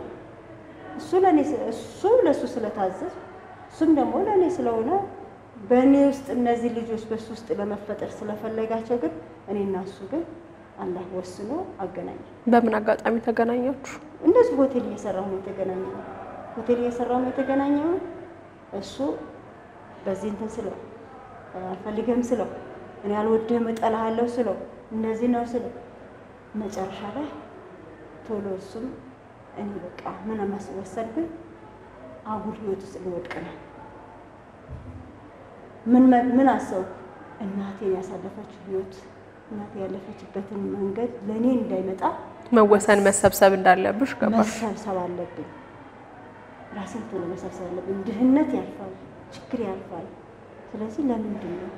እሱ ለሱ ስለታዘዝ እሱም ደግሞ ለኔ ስለሆነ በእኔ ውስጥ እነዚህ ልጆች በሱ ውስጥ ለመፈጠር ስለፈለጋቸው ግን እኔና እሱ ግን አላህ ወስኖ አገናኘ። በምን አጋጣሚ ተገናኛችሁ? እንደዚህ ሆቴል እየሰራሁ ነው የተገናኘነው። ሆቴል እየሰራሁ ነው የተገናኘነው። እሱ በዚህ እንትን ስለው አልፈልግም ስለው እኔ አልወድህም እጠላሃለሁ ስለው እንደዚህ ነው ስለው መጨረሻ ላይ ቶሎ እሱም እኔ በቃ ምን ማስወሰድብኝ አጉል ህይወት ውስጥ ልወድቅ ነው። ምን አሰብኩ? እናቴ ያሳለፈችው ህይወት እናቴ ያለፈችበትን መንገድ ለኔ እንዳይመጣ መወሰን መሰብሰብ እንዳለብሽ ገባሽ? መሰብሰብ አለብኝ። ራስን ቶሎ መሰብሰብ አለብኝ። ድህነት ያልፋል፣ ችግር ያልፋል። ስለዚህ ለምንድን ነው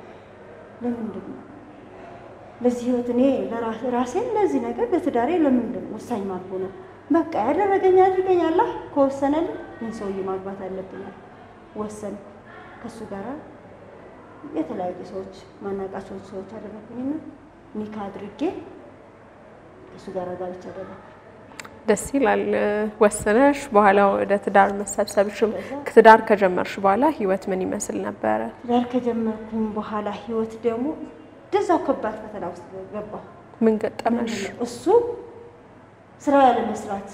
ለዚህ ህይወት እኔ ለራሴን ለዚህ ነገር ለትዳሬ ለምንድን ነው ወሳኝ ማለት ነው? በቃ ያደረገኝ አድርገኝ አላህ ከወሰነልኝ ይህን ሰውዬ ማግባት አለብኝ ወሰንኩ። ከሱ ጋር የተለያዩ ሰዎች ማናቃቸው ሰዎች አደረኩኝና ኒካ አድርጌ ከሱ ጋር ጋብቻ አደረኩ። ደስ ይላል። ወሰነሽ በኋላ ወደ ትዳር መሰብሰብሽ። ትዳር ከጀመርሽ በኋላ ህይወት ምን ይመስል ነበረ? ትዳር ከጀመርኩኝ በኋላ ህይወት ደግሞ ደዛው ከባድ ፈተና ውስጥ ገባሁ። ምን ገጠመሽ? እሱ ስራ ያለ መስራት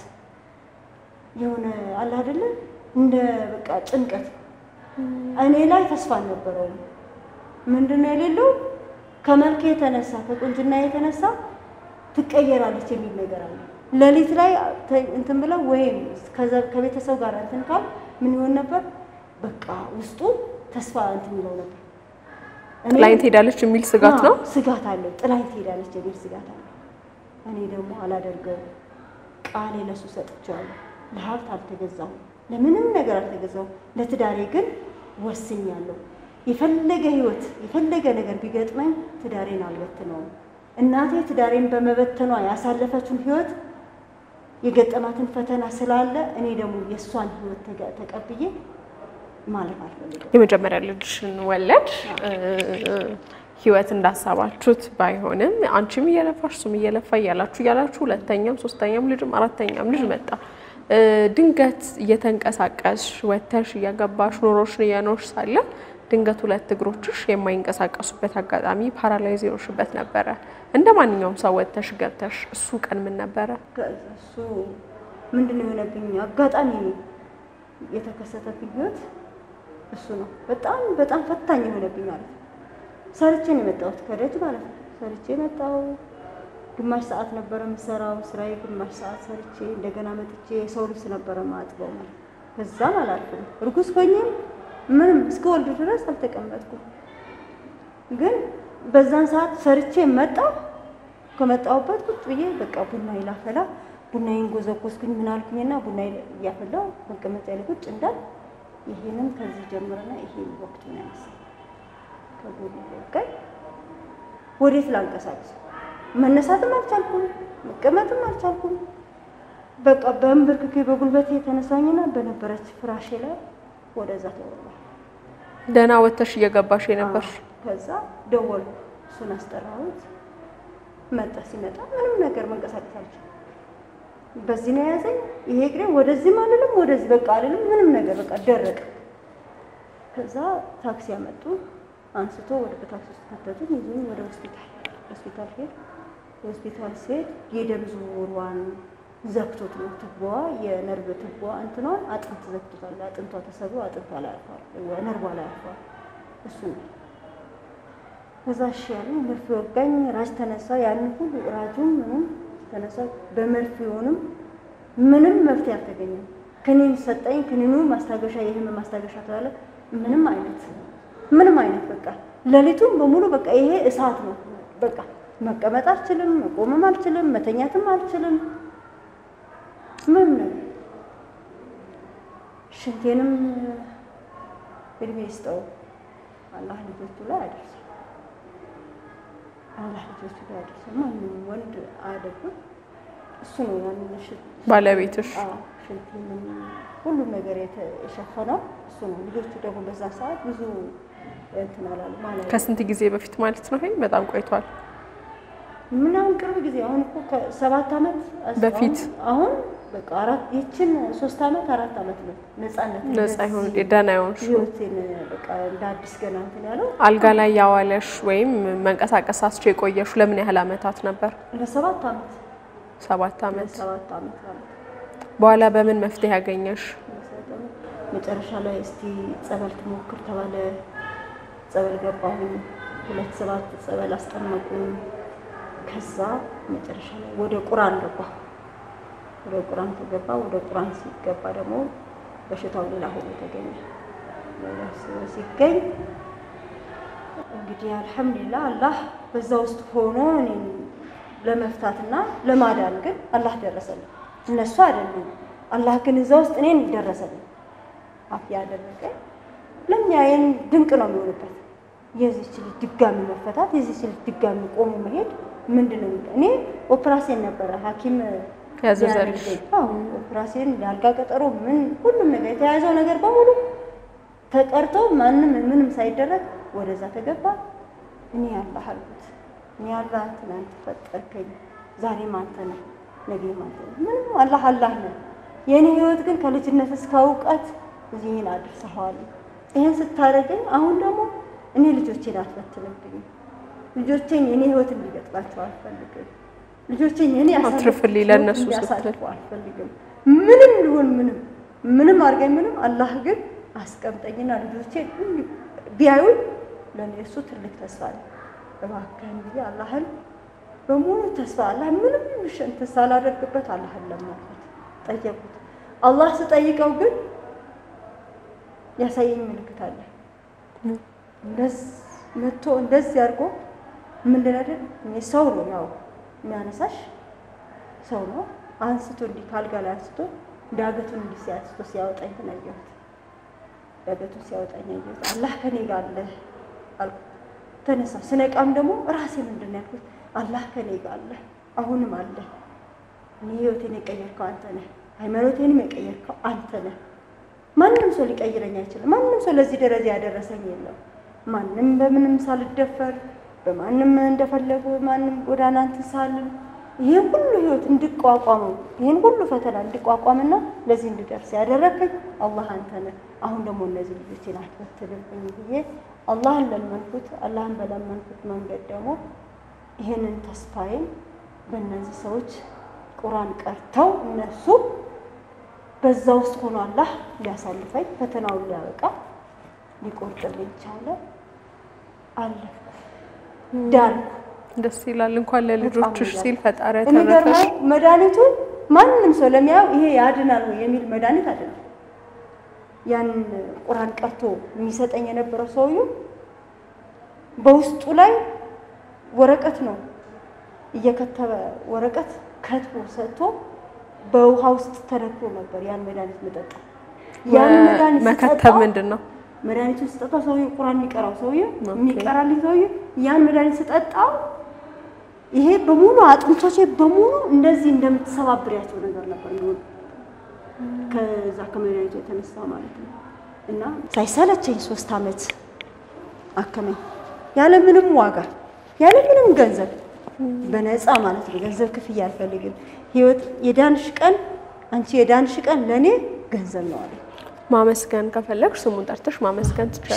የሆነ አለ አይደለ እንደ በቃ ጭንቀት እኔ ላይ ተስፋ ነበረው ምንድነው የሌለው ከመልክ የተነሳ ከቁንጅና የተነሳ ትቀየራለች የሚል ነገር አለ ለሊት ላይ እንትን ብለው ወይም ከቤተሰብ ጋር እንትን ካል ምን ይሆን ነበር በቃ ውስጡ ተስፋ እንትን ይለው ነበር ጥላኝ ትሄዳለች የሚል ስጋት ነው ስጋት አለ ጥላኝ ትሄዳለች የሚል ስጋት አለ እኔ ደግሞ አላደርገው ቃሌ ለሱ ሰጥቻለሁ ለሀብት አልተገዛው ለምንም ነገር አልተገዛው ለትዳሬ ግን ወስኛለሁ የፈለገ ህይወት የፈለገ ነገር ቢገጥመኝ ትዳሬን አልበትነው እናቴ ትዳሬን በመበተኗ ያሳለፈችውን ህይወት የገጠማትን ፈተና ስላለ እኔ ደግሞ የሷን ህይወት ተቀብዬ ማለት አልፈልግም የመጀመሪያ ልጅሽን ወለድ ህይወት እንዳሳባችሁት ባይሆንም አንቺም እየለፋሽ ሱም እየለፋ ያላችሁ ሁለተኛም ሶስተኛም ልጅም አራተኛም ልጅ መጣ ድንገት እየተንቀሳቀስሽ ወተሽ ያገባሽ ኖሮሽን ያኖርሽ ሳለ ድንገት ሁለት እግሮችሽ የማይንቀሳቀሱበት አጋጣሚ ፓራላይዝ ይሆንሽበት ነበር እንደማንኛውም ሰው ወተሽ ገብተሽ እሱ ቀን ምን ነበር እሱ ምንድነው የሆነብኝ አጋጣሚ የተከሰተብኝ ህይወት እሱ ነው በጣም ፈታኝ የሆነብኝ ማለት ሰርቼ ነው የመጣሁት ከደጅ ማለት ነው ሰርቼ መጣሁ ግማሽ ሰዓት ነበር የምሰራው ስራዬ ግማሽ ሰዓት ሰርቼ እንደገና መጥቼ ሰው ልብስ ነበር ማጥበው ማለት ከዛም አላልኩም እርጉዝ ሆኜም ምንም እስከወልድ ድረስ አልተቀመጥኩም ግን በዛን ሰዓት ሰርቼ መጣሁ ከመጣሁበት ቁጭ ብዬ በቃ ቡና ይላፈላ ቡናዬን ጎዘጎዝኩኝ ምን አልኩኝና ቡና ያፈላው መቀመጫ ላይ ቁጭ እንዳል ይሄንን ከዚህ ጀምረና ይሄን ወቅቱ ነው ያሰ ከጎን ወቀይ ወዴት ላንቀሳቀስ መነሳትም አልቻልኩም መቀመጥም አልቻልኩም በቃ በእንብርክኬ በጉልበቴ ተነሳኝና በነበረች ፍራሼ ላይ ወደዛ ተወጣ ደና ወተሽ እየገባሽ ነበር ከዛ ደወል እሱን አስጠራሁት መጣ ሲመጣ ምንም ነገር መንቀሳቀስ አልቻልኩም በዚህ ነው ያዘኝ ይሄ እግሬ ወደዚህ ማለልም ወደዚህ በቃ አይደለም ምንም ነገር በቃ ደረቀ ከዛ ታክሲ ያመጡ አንስቶ ወደ ታክሲ ውስጥ ከተቱኝ ይዞኝ ወደ ሆስፒታል ሆስፒታል ሴት የደም ዝውውሯን ዘግቶት ነው ትቦዋ የነርቭ ትቦዋ እንትኗ አጥንት ዘግቶታል አጥንቷ ተሰብሮ አጥንቷ ላይ አልፏል ነርቧ ላይ አልፏል እሱ ነው ከዛ ሻል መርፌ ወጋኝ ራስ ተነሳ ያን ሁሉ ራጁም ምንም ተነሳ በመርፌውንም ምንም መፍትሄ አልተገኘም ከኔን ሰጠኝ ከኔኑ ማስታገሻ የህመም ማስታገሻ ተባለ ምንም አይነት በቃ ለሊቱም በሙሉ በቃ ይሄ እሳት ነው በቃ መቀመጥ አልችልም መቆምም አልችልም መተኛትም አልችልም ምን ሽንቴንም በልቤስተው አላህ ልጆቹ ላይ አደረሰ አላህ ልጆቹ ላይ አደረሰ ማንም ወንድ አይደለም እሱ ነው ያንሽ ባለቤትሽ ሽንቴንም ሁሉ ነገር የተሸፈነው እሱ ነው ልጆቹ ደግሞ በዛ ሰዓት ብዙ እንትናላሉ ማለት ከስንት ጊዜ በፊት ማለት ነው ይሄ በጣም ቆይቷል ምንም ቅርብ ጊዜ አሁን እኮ ከ7 አመት በፊት አሁን በቃ አራት ይችን 3 አመት 4 አመት ነው ነፃ ይሁን ደህና ይሁን ህይወቴን በቃ እንዳዲስ ገና እንትን ያለው አልጋ ላይ ያዋለሽ ወይም መንቀሳቀስ አስቼ ቆየሽ ለምን ያህል አመታት ነበር ለ7 አመት 7 አመት ማለት በኋላ በምን መፍትሄ ያገኘሽ መጨረሻ ላይ እስቲ ጸበል ትሞክር ተባለ ጸበል ገባሁኝ 2 7 ጸበል አስጠመቁኝ ከዛ መጨረሻ ላይ ወደ ቁርአን ገባሁ ወደ ቁርአን ተገባ ወደ ቁርአን ሲገባ ደግሞ በሽታው ሌላ ሆኖ ተገኘ ሲገኝ እንግዲህ አልহামዱሊላህ አላህ በዛ ውስጥ ሆኖ እኔን ለመፍታትና ለማዳን ግን አላህ ደረሰልኝ እነሱ አይደለም አላህ ግን እዛ ውስጥ እኔን ደረሰልኝ አፍያ ያደረገ ለሚያየን ድንቅ ነው የሚሆንበት የዚች ልጅ ድጋሚ መፈታት የዚች ልጅ ድጋሚ ቆሞ መሄድ ምንድነው እኔ ኦፕራሲዮን ነበር ሐኪም ያዘዘልሽ ኦፕራሲዮን ያልጋ ቀጠሮ ምን ሁሉም ነገር የተያዘው ነገር በሙሉ ተቀርቶ ምንም ሳይደረግ ወደዛ ተገባ እኔ አላህ አልኩት እኔ አላህ ትናንት ፈጠርከኝ ዛሬ ማንተ ነው ነገ ማንተ ነው ምንም አላህ ነው የኔ ህይወት ግን ከልጅነት እስከ ዕውቀት እዚህን አድርሰዋል ይሄን ስታረገኝ አሁን ደግሞ እኔ ልጆቼን አትፈትንብኝ ልጆቼን የኔ ህይወት እንዲገጥማቸው አልፈልግም ልጆቼን እኔ አትርፍልኝ ለነሱ ስትል አልፈልግም ምንም ሊሆን ምንም አርገኝ ምንም አላህ ግን አስቀምጠኝና ልጆቼ ቢያዩ ለኔ እሱ ትልቅ ተስፋ ነው እባክህን ብዬ አላህን በሙሉ ተስፋ አላህ ምንም ተስፋ አላደርግበት አላህን ለማለት ጠየቁት አላህ ስጠይቀው ግን ያሳየኝ ምልክት አለ እንደዚህ ያርጎ ምንድን አይደል ሰው ነው ያው የሚያነሳሽ ሰው ነው አንስቶ እንዲህ ካልጋ ላይ አንስቶ ዳገቱን እንዲህ ሲያወጣኝ ተናየሁት ዳገቱን ሲያወጣኝ አየሁት አላህ ከኔ ጋር አለ አልኩ ተነሳ ስነቃም ደግሞ ራሴ ምንድን ነው ያልኩት አላህ ከኔ ጋር አለ አሁንም አለ እኔ ህይወቴን የቀየርከው አንተ ነህ ሃይማኖቴንም የቀየርከው አንተ ነህ ማንንም ሰው ሊቀይረኝ አይችልም ማንንም ሰው ለዚህ ደረጃ ያደረሰኝ የለም ማንንም በምንም ሳልደፈር በማንንም እንደፈለጉ ማንንም ጎዳና እንትን ሳልል ይሄ ሁሉ ህይወት እንድቋቋመው ይሄን ሁሉ ፈተና እንድቋቋምና ለዚህ እንድደርስ ያደረከኝ አላህ አንተ ነህ አሁን ደግሞ እነዚህ ልጆቼን አትተልብኝ ብዬ አላህን ለመንኩት አላህን በለመንኩት መንገድ ደግሞ ይሄንን ተስፋዬን በእነዚህ ሰዎች ቁርአን ቀርተው እነሱ በዛ ውስጥ ሆኖ አላህ ሊያሳልፈኝ ፈተናውን ሊያበቃ ሊቆርጥልኝ ቻለ አለፈ ዳንኩ ደስ ይላል እንኳን ለልጆችሽ ሲል ፈጣሪ ተረፈሽ መድኃኒቱ ማንንም ሰው ለሚያው ይሄ ያድናል ወይ የሚል መድኃኒት አይደለም ያን ቁርአን ቀርቶ የሚሰጠኝ የነበረው ሰውዬው በውስጡ ላይ ወረቀት ነው እየከተበ ወረቀት ከትቦ ሰጥቶ በውሃ ውስጥ ተረክቦ ነበር ያን መድኃኒት መጠጣ ያን መድኃኒት መከተብ ምንድነው መድኃኒቱን ስጠጣው ሰውዬው ቁርአን የሚቀራው ሰውዬው የሚቀራልኝ ሰውዬው ያን መድኃኒት ስጠጣው ይሄ በሙሉ አጥንቶቼ በሙሉ እንደዚህ እንደምትሰባብሪያቸው ነገር ነበር ነው ከዛ ከመድኃኒቱ የተነሳ ማለት ነው እና ሳይሰለቸኝ 3 አመት አከመኝ ያለ ምንም ዋጋ ያለ ምንም ገንዘብ በነፃ ማለት ነው ገንዘብ ክፍያ አልፈልግም ህይወት የዳንሽ ቀን አንቺ የዳንሽ ቀን ለኔ ገንዘብ ነው አለ ማመስገን ከፈለግሽ ስሙን ጠርተሽ ማመስገን ትችላለሽ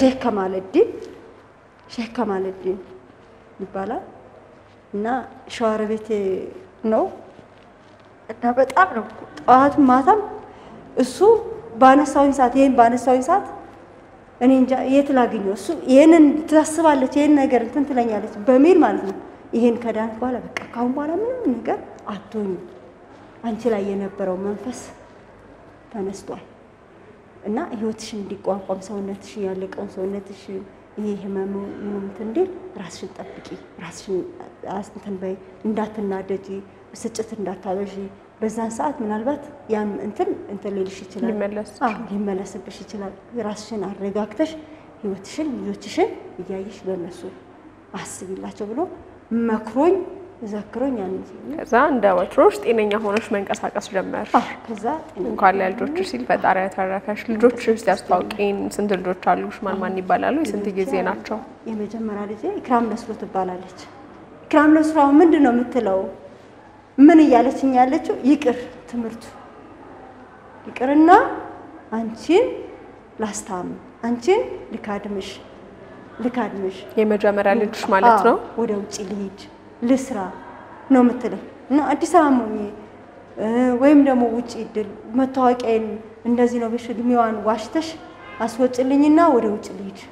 ሼክ ከማለዲን ይባላል እና ሻወር ቤት ነው እና በጣም ነው ጧት ማታም እሱ ባነሳውኝ ሰዓት እኔ እንጃ የት ላገኘው እሱ ይሄንን ትታስባለች ይሄን ነገር እንትን ትለኛለች በሚል ማለት ነው ይሄን ከዳን በኋላ በቃ ካሁን በኋላ ምንም ነገር አትሆኝ አንቺ ላይ የነበረው መንፈስ ተነስቷል እና ህይወትሽን እንዲቋቋም ሰውነትሽ ያለቀውን ሰውነትሽ ይሄ ህመሙ እንትን ራስሽን ጠብቂ ራስሽን እንትን በይ እንዳትናደጂ ስጭት እንዳታበዢ በዛን ሰዓት ምናልባት ያም እንትን ሊልሽ ይችላል ሊመለስብሽ ይችላል ራስሽን አረጋግተሽ ህይወትሽን ልጆችሽን እያየሽ ለነሱ አስቢላቸው ብሎ መክሮኝ ዘክሮኝ ያንን ከዛ እንደ ወትሮሽ ጤነኛ ሆነሽ መንቀሳቀስ ጀመርሽ ከዛ እንኳን ለልጆችሽ ሲል ፈጣሪ ያተረፈሽ ልጆችሽ ሲያስተዋውቂን ስንት ልጆች አሉሽ ማን ይባላሉ የስንት ጊዜ ናቸው የመጀመሪያ ልጄ ኢክራም ነስሩ ትባላለች ኢክራም ነስሩ ምንድነው የምትለው ምን እያለችኝ ያለችው ይቅር ትምርቱ ይቅርና አንቺን ላስታም አንቺን ልካድምሽ የመጀመሪያ ልጅሽ ማለት ነው ወደ ውጪ ልሂድ ልስራ ነው የምትለው እና አዲስ አበባ ወይም ደግሞ ውጪ ድል መታወቂያን እንደዚህ ነው ብሽ እድሜዋን ዋሽተሽ አስወጭልኝና ወደ ውጪ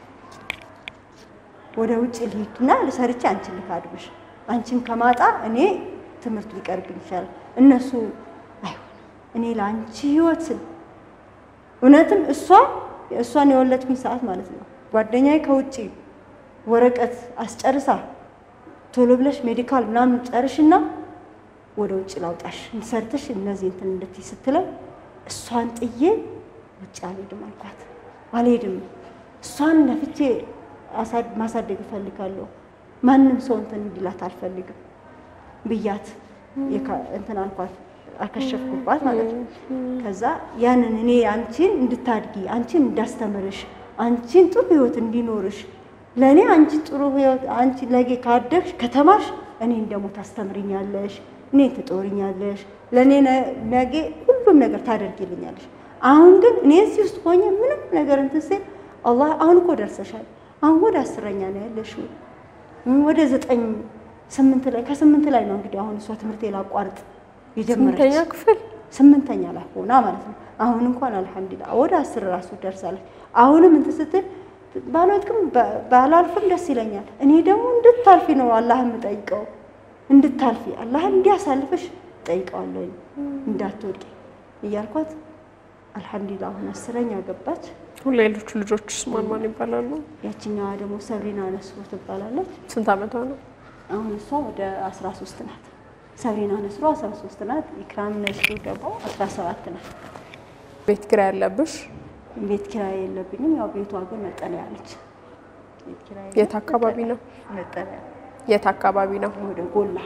ልሂድና ለሰርቼ አንቺን ልካድምሽ አንቺን ከማጣ እኔ ትምርት ሊቀርብኝ ይችላል እነሱ አይሆን እኔ ላንቺ ህይወት እውነትም እሷን የወለድኩኝ ሰዓት ማለት ነው ጓደኛዬ ከውጪ ወረቀት አስጨርሳ ቶሎ ብለሽ ሜዲካል ምናምን ጨርሽና ወደ ውጪ ላውጣሽ እንሰርተሽ እነዚህ እንትን እንደዚህ ስትለኝ እሷን ጥዬ ውጪ አልሄድም እሷን ለፍቼ ማሳደግ ፈልጋለሁ ማንንም ሰው እንትን እንዲላት አልፈልግም ብያት እንትን አልኳት አከሸፍኩባት ማለት ነው ከዛ ያንን እኔ አንቺን እንድታድጊ አንቺን እንዳስተምርሽ አንቺን ጥሩ ህይወት እንዲኖርሽ ለኔ አንቺ ጥሩ ህይወት አንቺ ለጌ ካደግሽ ከተማሽ እኔን ደግሞ ታስተምሪኛለሽ እኔን ትጦሪኛለሽ ለኔ ነገ ሁሉም ነገር ታደርጊልኛለሽ አሁን ግን እኔ እዚህ ውስጥ ሆኜ ምንም ነገር እንትን ሲል አላህ አሁን እኮ ደርሰሻል አሁን ወደ 10ኛ ነው ያለሽው ወደ 9 8 ላይ ከ8 ላይ ነው እንግዲህ አሁን እሷ ትምህርት ላቋርጥ የጀመረች 8ኛ ክፍል 8ኛ ላይ ሆና ማለት ነው አሁን እንኳን አልሐምዱሊላህ ወደ 10 ራሱ ደርሳለች አሁንም እንትን ስትል ባላልኩም ባላልኩም ደስ ይለኛል እኔ ደግሞ እንድታልፊ ነው አላህን የምጠይቀው እንድታልፊ አላህ እንዲያሳልፍሽ ጠይቀዋለሁ እንዳትወቂ እያልኳት አልሐምዱሊላህ አሁን 10ኛ ገባች ሌሎቹ ልጆችስ ማን ይባላሉ ያቺኛዋ ደግሞ ሰብሪና ነስሩ ትባላለች ስንት አመቷ ነው አሁን እሷ ወደ 13 ናት ሰብሪና ነስሩ 13 ናት ኢክራም ነስሩ ደግሞ 17 ናት ቤት ኪራይ ያለብሽ ቤት ኪራይ የለብኝም ያው ቤቷ ግን መጠለያ ነች ቤት ኪራይ የት አካባቢ ነው መጠለያ የት አካባቢ ነው ወደ ጎላ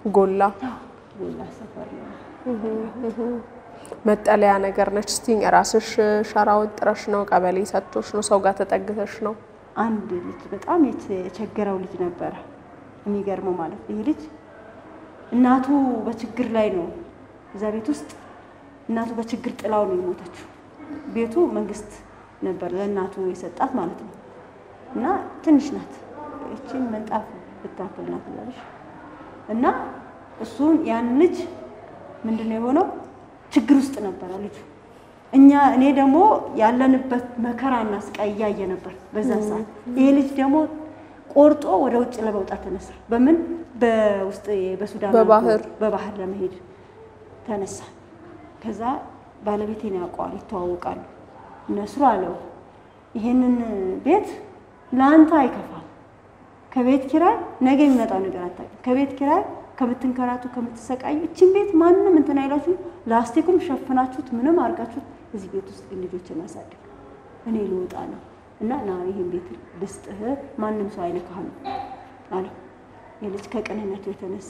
ጎላ ሰፈር ነው መጠለያ ነገር ነች እስቲ ራስሽ ሻራ ወጥረሽ ነው ቀበሌ ሰጥቶሽ ነው ሰው ጋር ተጠግተሽ ነው አንድ ልጅ በጣም የተቸገረው ልጅ ነበር የሚገርመው ማለት ይሄ ልጅ እናቱ በችግር ላይ ነው እዛ ቤት ውስጥ እናቱ በችግር ጥላው ነው የሞተችው ቤቱ መንግስት ነበር ለእናቱ የሰጣት ማለት ነው እና ትንሽ ናት እቺን መንጣፍ ብታክል ናት ማለት እና እሱን ያን ልጅ ምንድነው የሆነው ችግር ውስጥ ነበር ልጅ እኔ ደግሞ ያለንበት መከራና ስቃይ ያየ ነበር በዛ ሰዓት ይሄ ልጅ ደግሞ ቆርጦ ወደ ውጭ ለመውጣት ተነሳ በምን በውስጥ በሱዳን በባህር ለመሄድ ተነሳ ከዛ ባለቤቴን ያውቀዋል ይተዋወቃሉ ነስሩ አለው ይሄንን ቤት ላንተ አይከፋም ከቤት ኪራይ ነገ የሚመጣው ነገር አታውቅም ከቤት ኪራይ ከምትንከራቱ ከምትሰቃዩ እቺን ቤት ማንንም እንትን አይላችሁ ላስቲኩም ሸፍናችሁት ምንም አርጋችሁት እዚህ ቤት ውስጥ ልጆችን አሳድግ እኔ ልወጣ ነው እና ይሄን ቤት ልስጥህ ማንንም ሰው አይነካህም አለ የልጅ ከቀነነቱ የተነሳ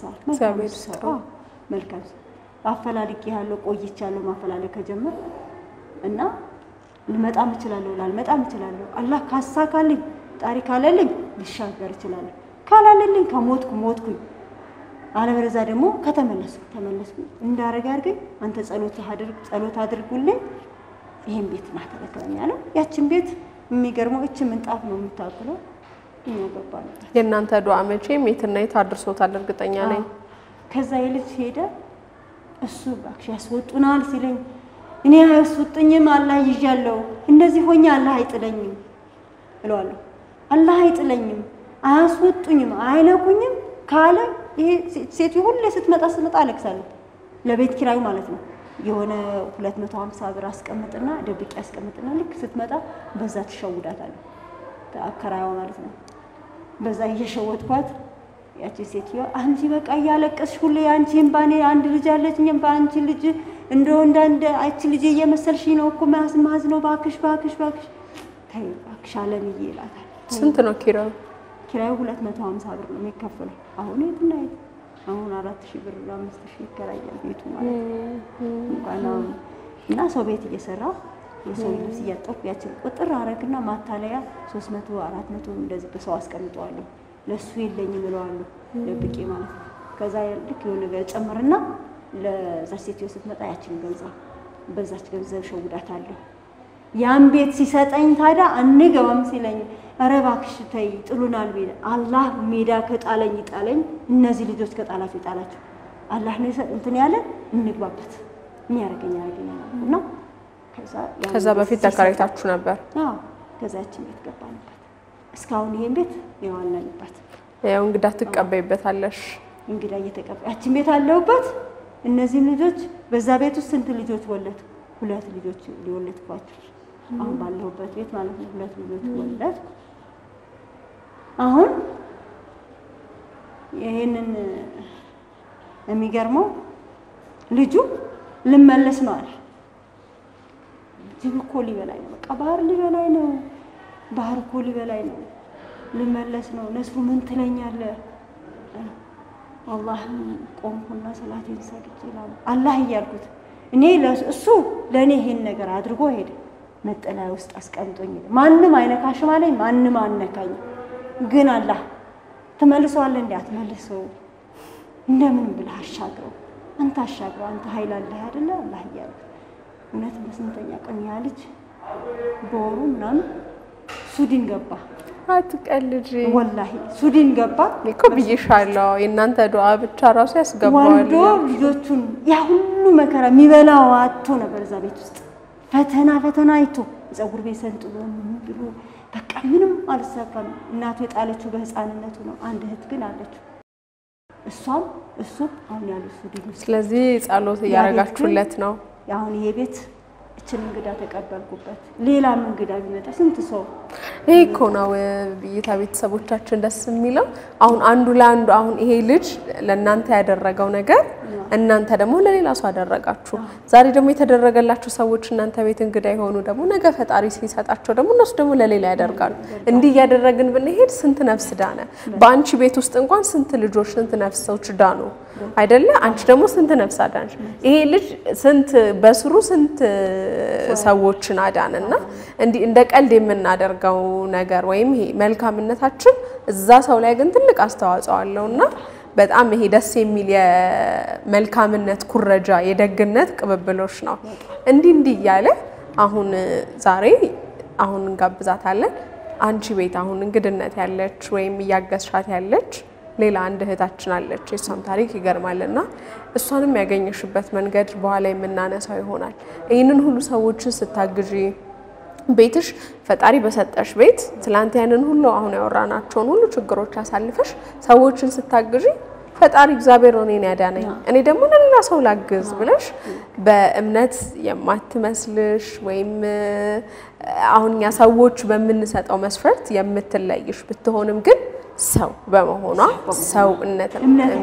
መልካም አፈላልቂ ያለው ቆይቻለሁ ማፈላለግ ከጀመረ እና ልመጣም እችላለሁ ላልመጣም እችላለሁ አላህ ካሳካልኝ ታሪክ አለልኝ ልሻገር እችላለሁ ካላለልኝ ከሞትኩኝ አለበለዛ ደግሞ ተመለስኩ እንዳረጋ አርገኝ አንተ ጸሎት አድርጉልኝ ይሄን ቤት ማተረከኛለሁ ያችን ቤት የሚገርመው እቺ ምንጣፍ ነው የምታክለው እኛ ገባን የእናንተ ዱዓ መቼም የትና የት አድርሶታል እርግጠኛ ነኝ ከዛ የልጅ ሄደ እሱ ባክሽ ያስወጡናል ሲለኝ እኔ አያስወጡኝም አላህ ይያለው እንደዚህ ሆኛ አላህ አይጥለኝም እላለሁ አላህ አይጥለኝም አያስወጡኝም አይነኩኝም ካለ ይሄ ሴት ሁሉ ስትመጣ አለቅሳለሁ ለቤት ኪራዩ ማለት ነው የሆነ 250 ብር አስቀምጥና ደብቄ አስቀምጥና ልክ ስትመጣ በዛ ተሸውዳታለሁ ተአከራዩ ማለት ነው በዛ እየሸወድኳት ያቺ ሴትዮ አንቺ በቃ ያለቀስሽ ሁሉ ያንቺን ባኔ አንድ ልጅ አለችኝ ባንቺ ልጅ እንደው እንዳንደ አቺ ልጅ እየመሰልሽ ነው እኮ ማዝ ነው ባክሽ ታይ ባክሽ አለምዬ ይላታል ስንት ነው ኪራዩ 250 ብር ነው የሚከፈለው አሁን የትና አሁን 4000 ብር 5000 ይከራያል ቤቱ ማለት ነው እና ሰው ቤት እየሰራ የሰው ልጅ እያጠፉ ያችን ቁጥር አረግና ማታለያ 300 400 እንደዚህ በሰው አስቀምጠዋለሁ ለሱ የለኝም ብለዋለሁ ለብቄ ማለት ነው ከዛ ልክ የሆነ ነገር ጨምርና ለዛ ሴትዮ ስትመጣ ያችን ገንዘብ በዛች ገንዘብ ሸውዳታለሁ ያን ቤት ሲሰጠኝ ታዲያ አንገባም ሲለኝ አረባክሽ ተይ ጥሉናል ቢል አላህ ሜዳ ከጣለኝ ይጣለኝ እነዚህ ልጆች ከጣላችሁ ይጣላችሁ አላህ ነው እንትን ያለ እንግባበት የሚያረገኛልና እና ከዛ በፊት ተከራይታችሁ ነበር ከዛችን ቤት ገባንበት እስካሁን ይሄን ቤት ያዋልንበት ያው እንግዳ ትቀበይበታለሽ እንግዳ እየተቀበያችን ቤት አለውበት እነዚህ ልጆች በዛ ቤት ውስጥ ስንት ልጆች ወለድ 2 ልጆች ሊወለድኳቸው አሁን ባለውበት ቤት ማለት ነው 2 ልጆች ወለድ አሁን ይሄንን የሚገርመው ልጁ ልመለስ ነው አለ ጅብኮ ሊበላይ ነው በቃ ባህር ሊበላይ ነው ባህር እኮ ሊበላይ ነው ልመለስ ነው ነስሩ ምን ትለኛለህ والله ቆምኩና ሰላቴን ሰግጄ ይላል አላህ ይያልኩት እኔ ለሱ ለኔ ይሄን ነገር አድርጎ ሄደ መጠለያ ውስጥ አስቀምጦኝ ማንንም አይነካሽ ማለት ማንንም አነካኝ ግን አላህ ተመልሷል እንዴ አትመልሰው እንደምን ብለህ አሻግረው አንተ ኃይል አለህ አይደለ አላህ ይያልኩት እውነት በስንተኛ ቀን ያ ልጅ ቦሩ ምናምን ሱዲን ገባ አትቀልጂ ወላሂ ሱዲን ገባ እኮ ብዬሻለሁ የእናንተ ዱዓ ብቻ ራሱ ያስገባዋል ወልዶ ልጆቹን ያ ሁሉ መከራ የሚበላው አጥቶ ነበር እዛ ቤት ውስጥ ፈተና አይቶ ፀጉር ቤት ሰንጥሎ ምን ብሎ በቃ ምንም አልሳካም እናቱ የጣለችው በህፃንነቱ ነው አንድ እህት ግን አለች እሷም እሱ አሁን ያለው ሱዲን ስለዚህ ጸሎት ያረጋችሁለት ነው አሁን ይሄ ቤት እችን እንግዳ ተቀበልኩበት ሌላ እንግዳ ቢመጣ ስንት ሰው ይሄ እኮ ነው በይታ ቤተሰቦቻችን ደስ የሚለው አሁን አንዱ ለአንዱ አሁን ይሄ ልጅ ለእናንተ ያደረገው ነገር እናንተ ደግሞ ለሌላ ሰው አደረጋችሁ ዛሬ ደግሞ የተደረገላችሁ ሰዎች እናንተ ቤት እንግዳ ይሆኑ ደግሞ ነገ ፈጣሪ ሲሰጣቸው ደግሞ እነሱ ደግሞ ለሌላ ያደርጋሉ እንዲህ ያደረግን ብንሄድ ስንት ነፍስ ዳነ በአንቺ ቤት ውስጥ እንኳን ስንት ልጆች ስንት ነፍሶች ዳኑ አይደለ አንቺ ደግሞ ስንት ነፍስ አዳንሽ ይሄ ልጅ ስንት በስሩ ስንት ሰዎችን አዳነና እንዲ እንደ ቀልድ የምናደርገው ነገር ወይም ይሄ መልካምነታችን እዛ ሰው ላይ ግን ትልቅ አስተዋጽኦ አለውና በጣም ይሄ ደስ የሚል የመልካምነት ኩረጃ የደግነት ቅብብሎሽ ነው እንዲህ ያለ አሁን ዛሬ አሁን እንጋብዛታለን አንቺ ቤት አሁን እንግድነት ያለች ወይም ያገስሻት ያለች ሌላ አንድ እህታችን አለች እሷም ታሪክ ይገርማልና እሷንም ያገኘሽበት መንገድ በኋላ የምናነሳው ይሆናል ይሄንን ሁሉ ሰዎችን ስታግጂ ቤትሽ ፈጣሪ በሰጠሽ ቤት ትላንት ያንን ሁሉ አሁን ያወራናቸውን ሁሉ ችግሮች አሳልፈሽ ሰዎችን ስታግጂ ፈጣሪ እግዚአብሔር ነው እኔን ያዳነኝ እኔ ደግሞ ለሌላ ሰው ላግዝ ብለሽ በእምነት የማትመስልሽ ወይም አሁን ያ ሰዎች በመንሰጠው መስፈርት የምትለይሽ ብትሆንም ግን ሰው በመሆኗ ሰውነት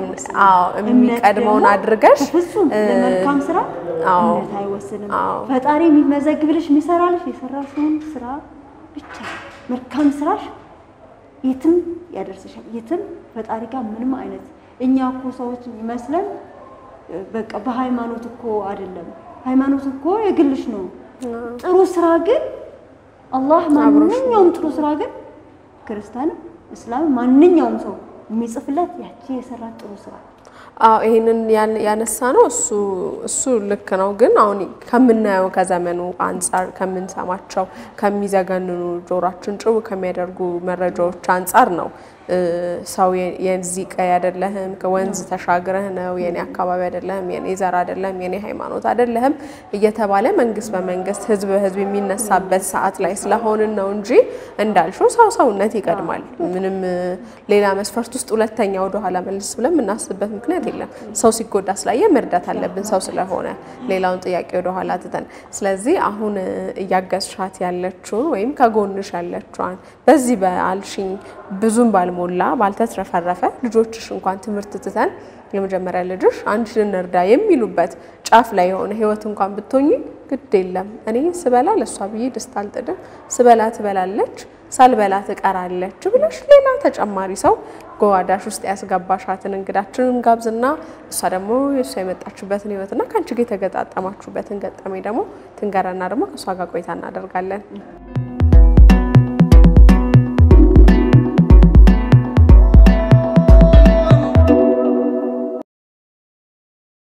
የሚቀድመውን አድርገሽ ለመልካም ስራ እምነት አይወስንም ፈጣሪ የሚመዘግብልሽ የሚሰራልሽ የሰራሽውን ስራ ብቻ መልካም ስራሽ የትም ያደርስሻል የትም ፈጣሪ ጋር ምንም አይነት እኛ እኮ ሰዎች ይመስለን በቃ በሃይማኖት እኮ አይደለም ሃይማኖት እኮ የግልሽ ነው ጥሩ ስራ ግን አላህ ማንኛውም ጥሩ ስራ ግን ክርስቲያን እስላም ማንኛውም ሰው የሚጽፍለት ያቺ የሰራት ጥሩ ስራ ይሄንን ያነሳ ነው እሱ ልክ ነው ግን አሁን ከምናየው ከዘመኑ አንፃር ከምንሰማቸው ከሚዘገንኑ ጆሮአችን ጭው ከሚያደርጉ መረጃዎች አንፃር ነው ሰው የዚህ ቀይ አይደለም ከወንዝ ተሻግረህ ነው የኔ አካባቢ አይደለም የኔ ዘር አይደለም የኔ ሃይማኖት አይደለም እየተባለ መንግስት በመንግስት ህዝብ በህዝብ የሚነሳበት ሰዓት ላይ ስለሆነ ነው እንጂ እንዳልሽው ሰውነት ይቀድማል ምንም ሌላ መስፈርት ውስጥ ሁለተኛ ወደ ኋላ መልስ ብለን እናስብበት ምክንያት የለም ሰው ሲጎዳ ስላየ መርዳት አለብን ሰው ስለሆነ ሌላውን ጥያቄ ወደ ኋላ ተተን ስለዚህ አሁን እያገዝሻት ያለችው ወይም ከጎንሽ ያለችዋን በዚህ በአልሽኝ ብዙም ባልሞላ ባልተትረፈረፈ ልጆችሽ እንኳን ትምርት ትተን የመጀመሪያ ልጅሽ አንቺን እርዳ የሚሉበት ጫፍ ላይ የሆነ ህይወት እንኳን ብትሆኚ ግድ የለም እኔ ስበላ ለሷ ብዬ ደስታ አልጥድም ስበላ ትበላለች ሳልበላ ትቀራለች ብለሽ ሌላ ተጨማሪ ሰው ጓዳሽ ውስጥ ያስገባሻትን እንግዳችንን ጋብዝና እሷ ደግሞ የሷ የመጣችበትን ህይወትና ካንቺ ጋር የተገጣጣማችሁበትን ገጠመኝ ደግሞ ትንገራና ደግሞ ከሷ ጋር ቆይታ እናደርጋለን